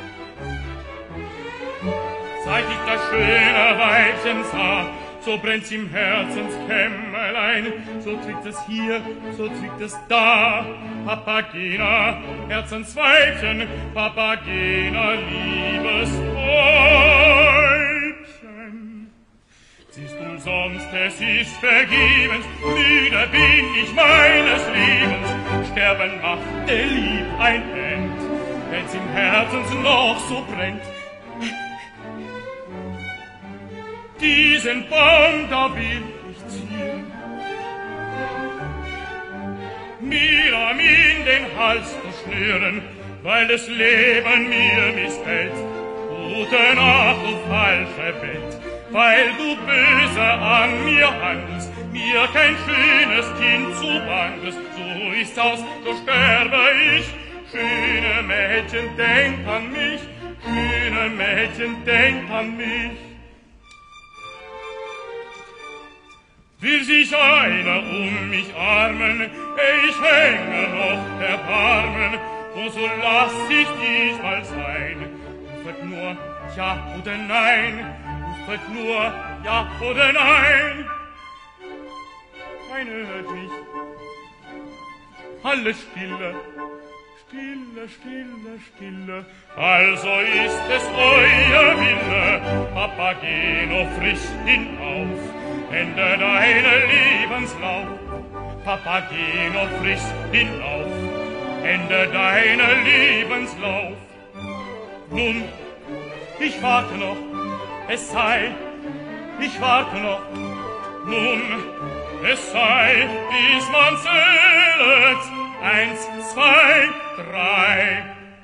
seit ich das schöne Weibchen sah, so brennt's im Herzenskämmerlein, so zwickt es hier, so zwickt es da. Papagena, Herzensweibchen, Papagena, liebes Weibchen. Es ist umsonst, es ist vergebens, müde bin ich meines Lebens. Sterben macht der Lieb ein End, wenn's im Herzen noch so brennt. Diesen Baum, da will ich ziehen, mir am in den Hals zu schnüren, weil das Leben mir missfällt. Gute Nacht, du falsche Welt, weil du böse an mir handelst, mir kein schönes Kind zuwandelst. So ist's aus, so sterbe ich. Schöne Mädchen, denk an mich, schöne Mädchen, denk an mich. Will sich einer mich armen, ich hänge noch erbarmen, und so lass ich diesmal sein. Rufet nur ja oder nein, rufet nur ja oder nein. Keiner hört mich, alles stille, stille. Also ist es euer Wille, Papageno, frisch hinauf, Ende deiner Lebenslauf. Papageno, frisch hinauf, Ende deiner Lebenslauf. Nun, ich warte noch, es sei, ich warte noch. Nun, es sei, bis man zählet, 1, 2, 3.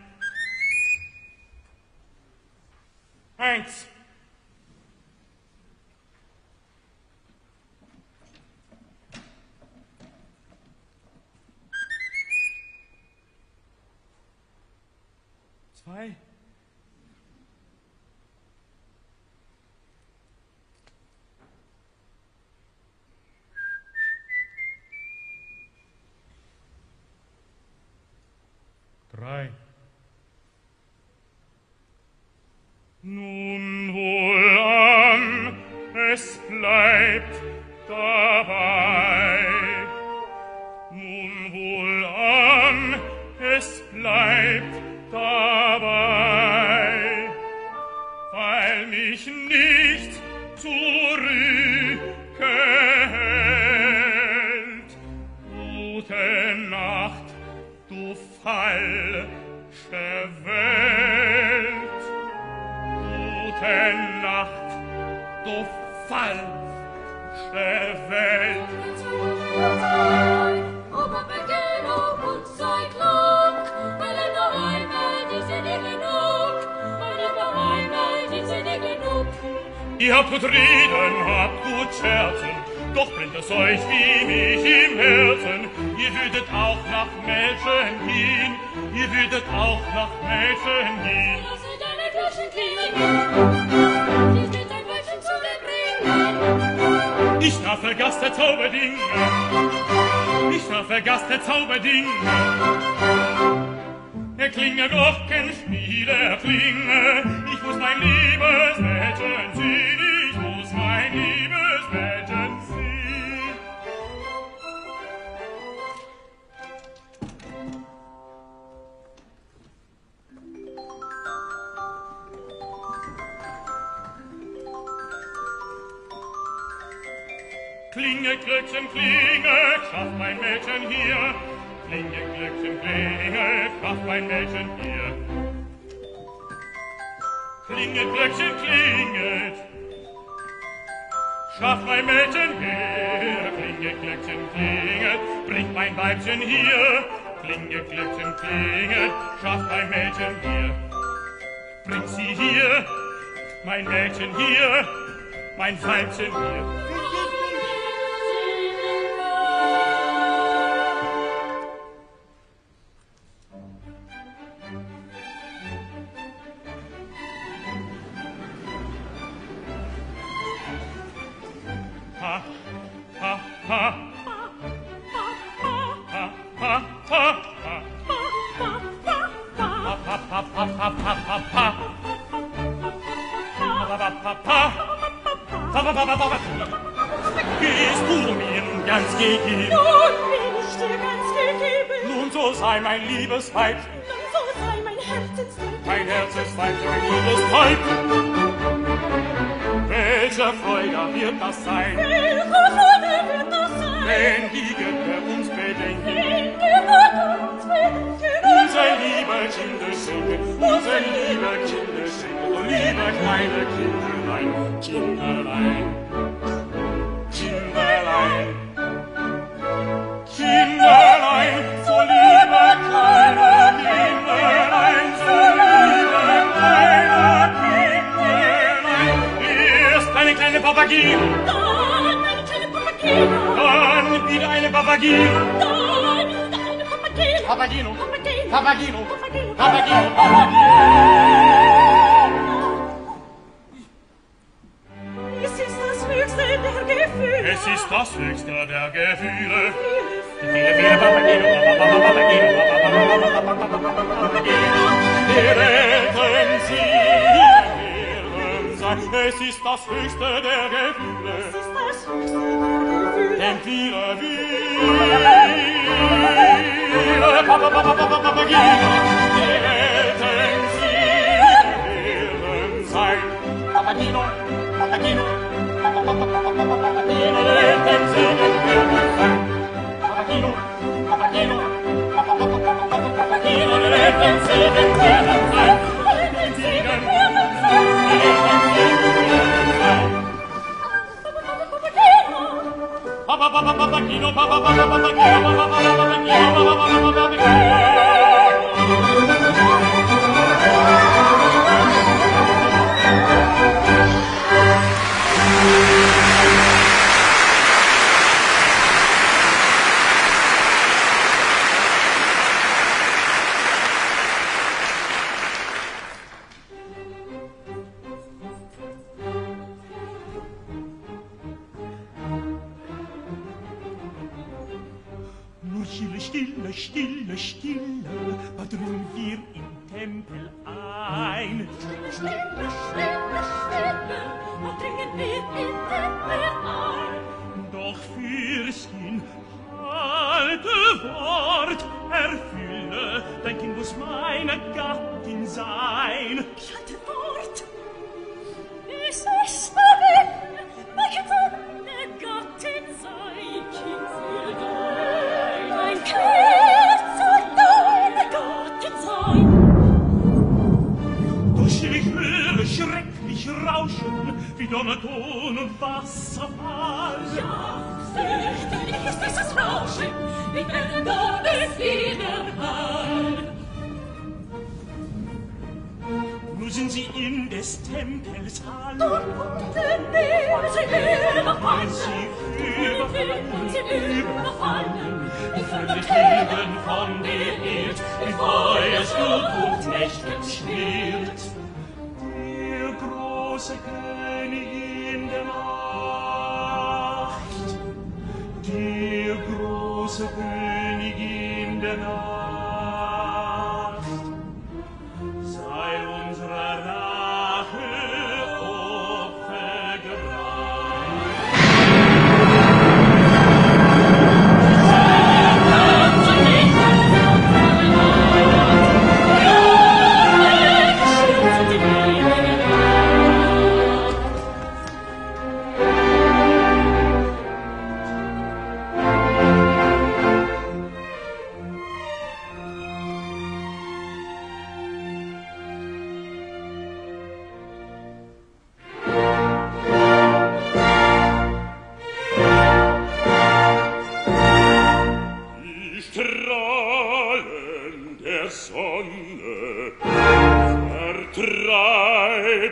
1. Zwei. 3. Nun wohlan, es bleibt dabei. Nun wohlan, es bleibt dabei, weil mich nicht zurückhält. Gute Nacht, du falsche Welt. Gute Nacht, du falsche Welt. Oh, Papageno, und sei klug, weil noch einmal diese dir genug, weil noch einmal diese dir genug. Ihr habt gut reden, habt gut scherzen, doch brennt es euch wie mich im Herzen. Ihr würdet auch nach Mädchen gehen, ihr würdet auch nach Mädchen gehen. Lass deine Flaschen klingen, dies wird ein Weibchen zu dir bringen. Ich da vergaß der Zauberdinge, ich da vergaß der Zauberdinge. Erklinge Glockenspiele, erklinge, ich muss mein liebes Mädchen sehen, ich muss mein liebes Mädchen sehen. Klinge, Glöckchen, klinge, schaff mein Mädchen hier. Klinge, Glöckchen, klinge, schaff mein Mädchen hier. Klinge, Glöckchen, klinget, Schaff mein Mädchen her, Klinge, Glöckchen, klingelt, bringt mein Weibchen hier. Klinge, Glöckchen, klingelt, schaff mein Mädchen her. Bringt sie hier, mein Mädchen hier, mein Weibchen hier. Bist du mir nun ganz gegeben? Nun bin ich dir ganz gegeben. Nun so sei mein Liebesweib, Nun so sei mein Herzensweib. mein Herzensweib, mein Liebesweib. Welche Freude wird das sein? Welche Freude wird das sein? Wenn die Götter uns bedenken, Wenn die Götter uns bedenken, unser liebe Kinder schenken, unser liebe Kinder schenken, so liebe kleine Kinderlein, Kinderlein, Kinderlein, Kinderlein, so liebe kleine Kinderlein, so liebe kleine Kinderlein. Erst eine kleine Papageno, dann eine kleine Papageno, dann wieder eine Papageno, dann wieder eine Papageno, Papageno, Papageno, Papageno, Papageno, Papageno, Es ist das höchste der Gefühle. Es ist das höchste der Gefühle. Viele, viele Papageno, Papageno, Papageno. Erretten Sie, Herren sein. Es ist das höchste der Gefühle. Es ist das höchste der Gefühle. Denn viele, Papageno. Erretten Sie, Herren sein. Papageno, Papageno. Papageno, erretten Sie, Herren sein. Papageno, Papageno. Papageno, erretten Sie, Herren sein. Papageno, Nur stille, stille, stille, stille, dringen wir im Tempel ein. Stille, stille, stille, dringen wir im Tempel ein. Doch Fürstin, halte Wort, erfülle, dein Kind muss meine Gattin sein. Ich halte Wort. Es ist darin, meine Gattin sei, Kind soll dein, mein Kind soll deine Gattin sein. Doch still, ich höre schrecklich Rauschen, wie Donnerton und Wasserfall. Ja, fürchterlich ist dieses Rauschen, wie wenn Donnerfederhall. Nun sind sie in des Tempels Halle. Dort unten will sie überfallen. Sie überfallen. Die Vögel von der Erd, wie Feuerstub und nächtens schwirrt. Die große Königin der Nacht, die große Königin der Nacht, sei unserer Rache Opfer gebracht.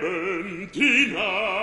treiben die Nacht.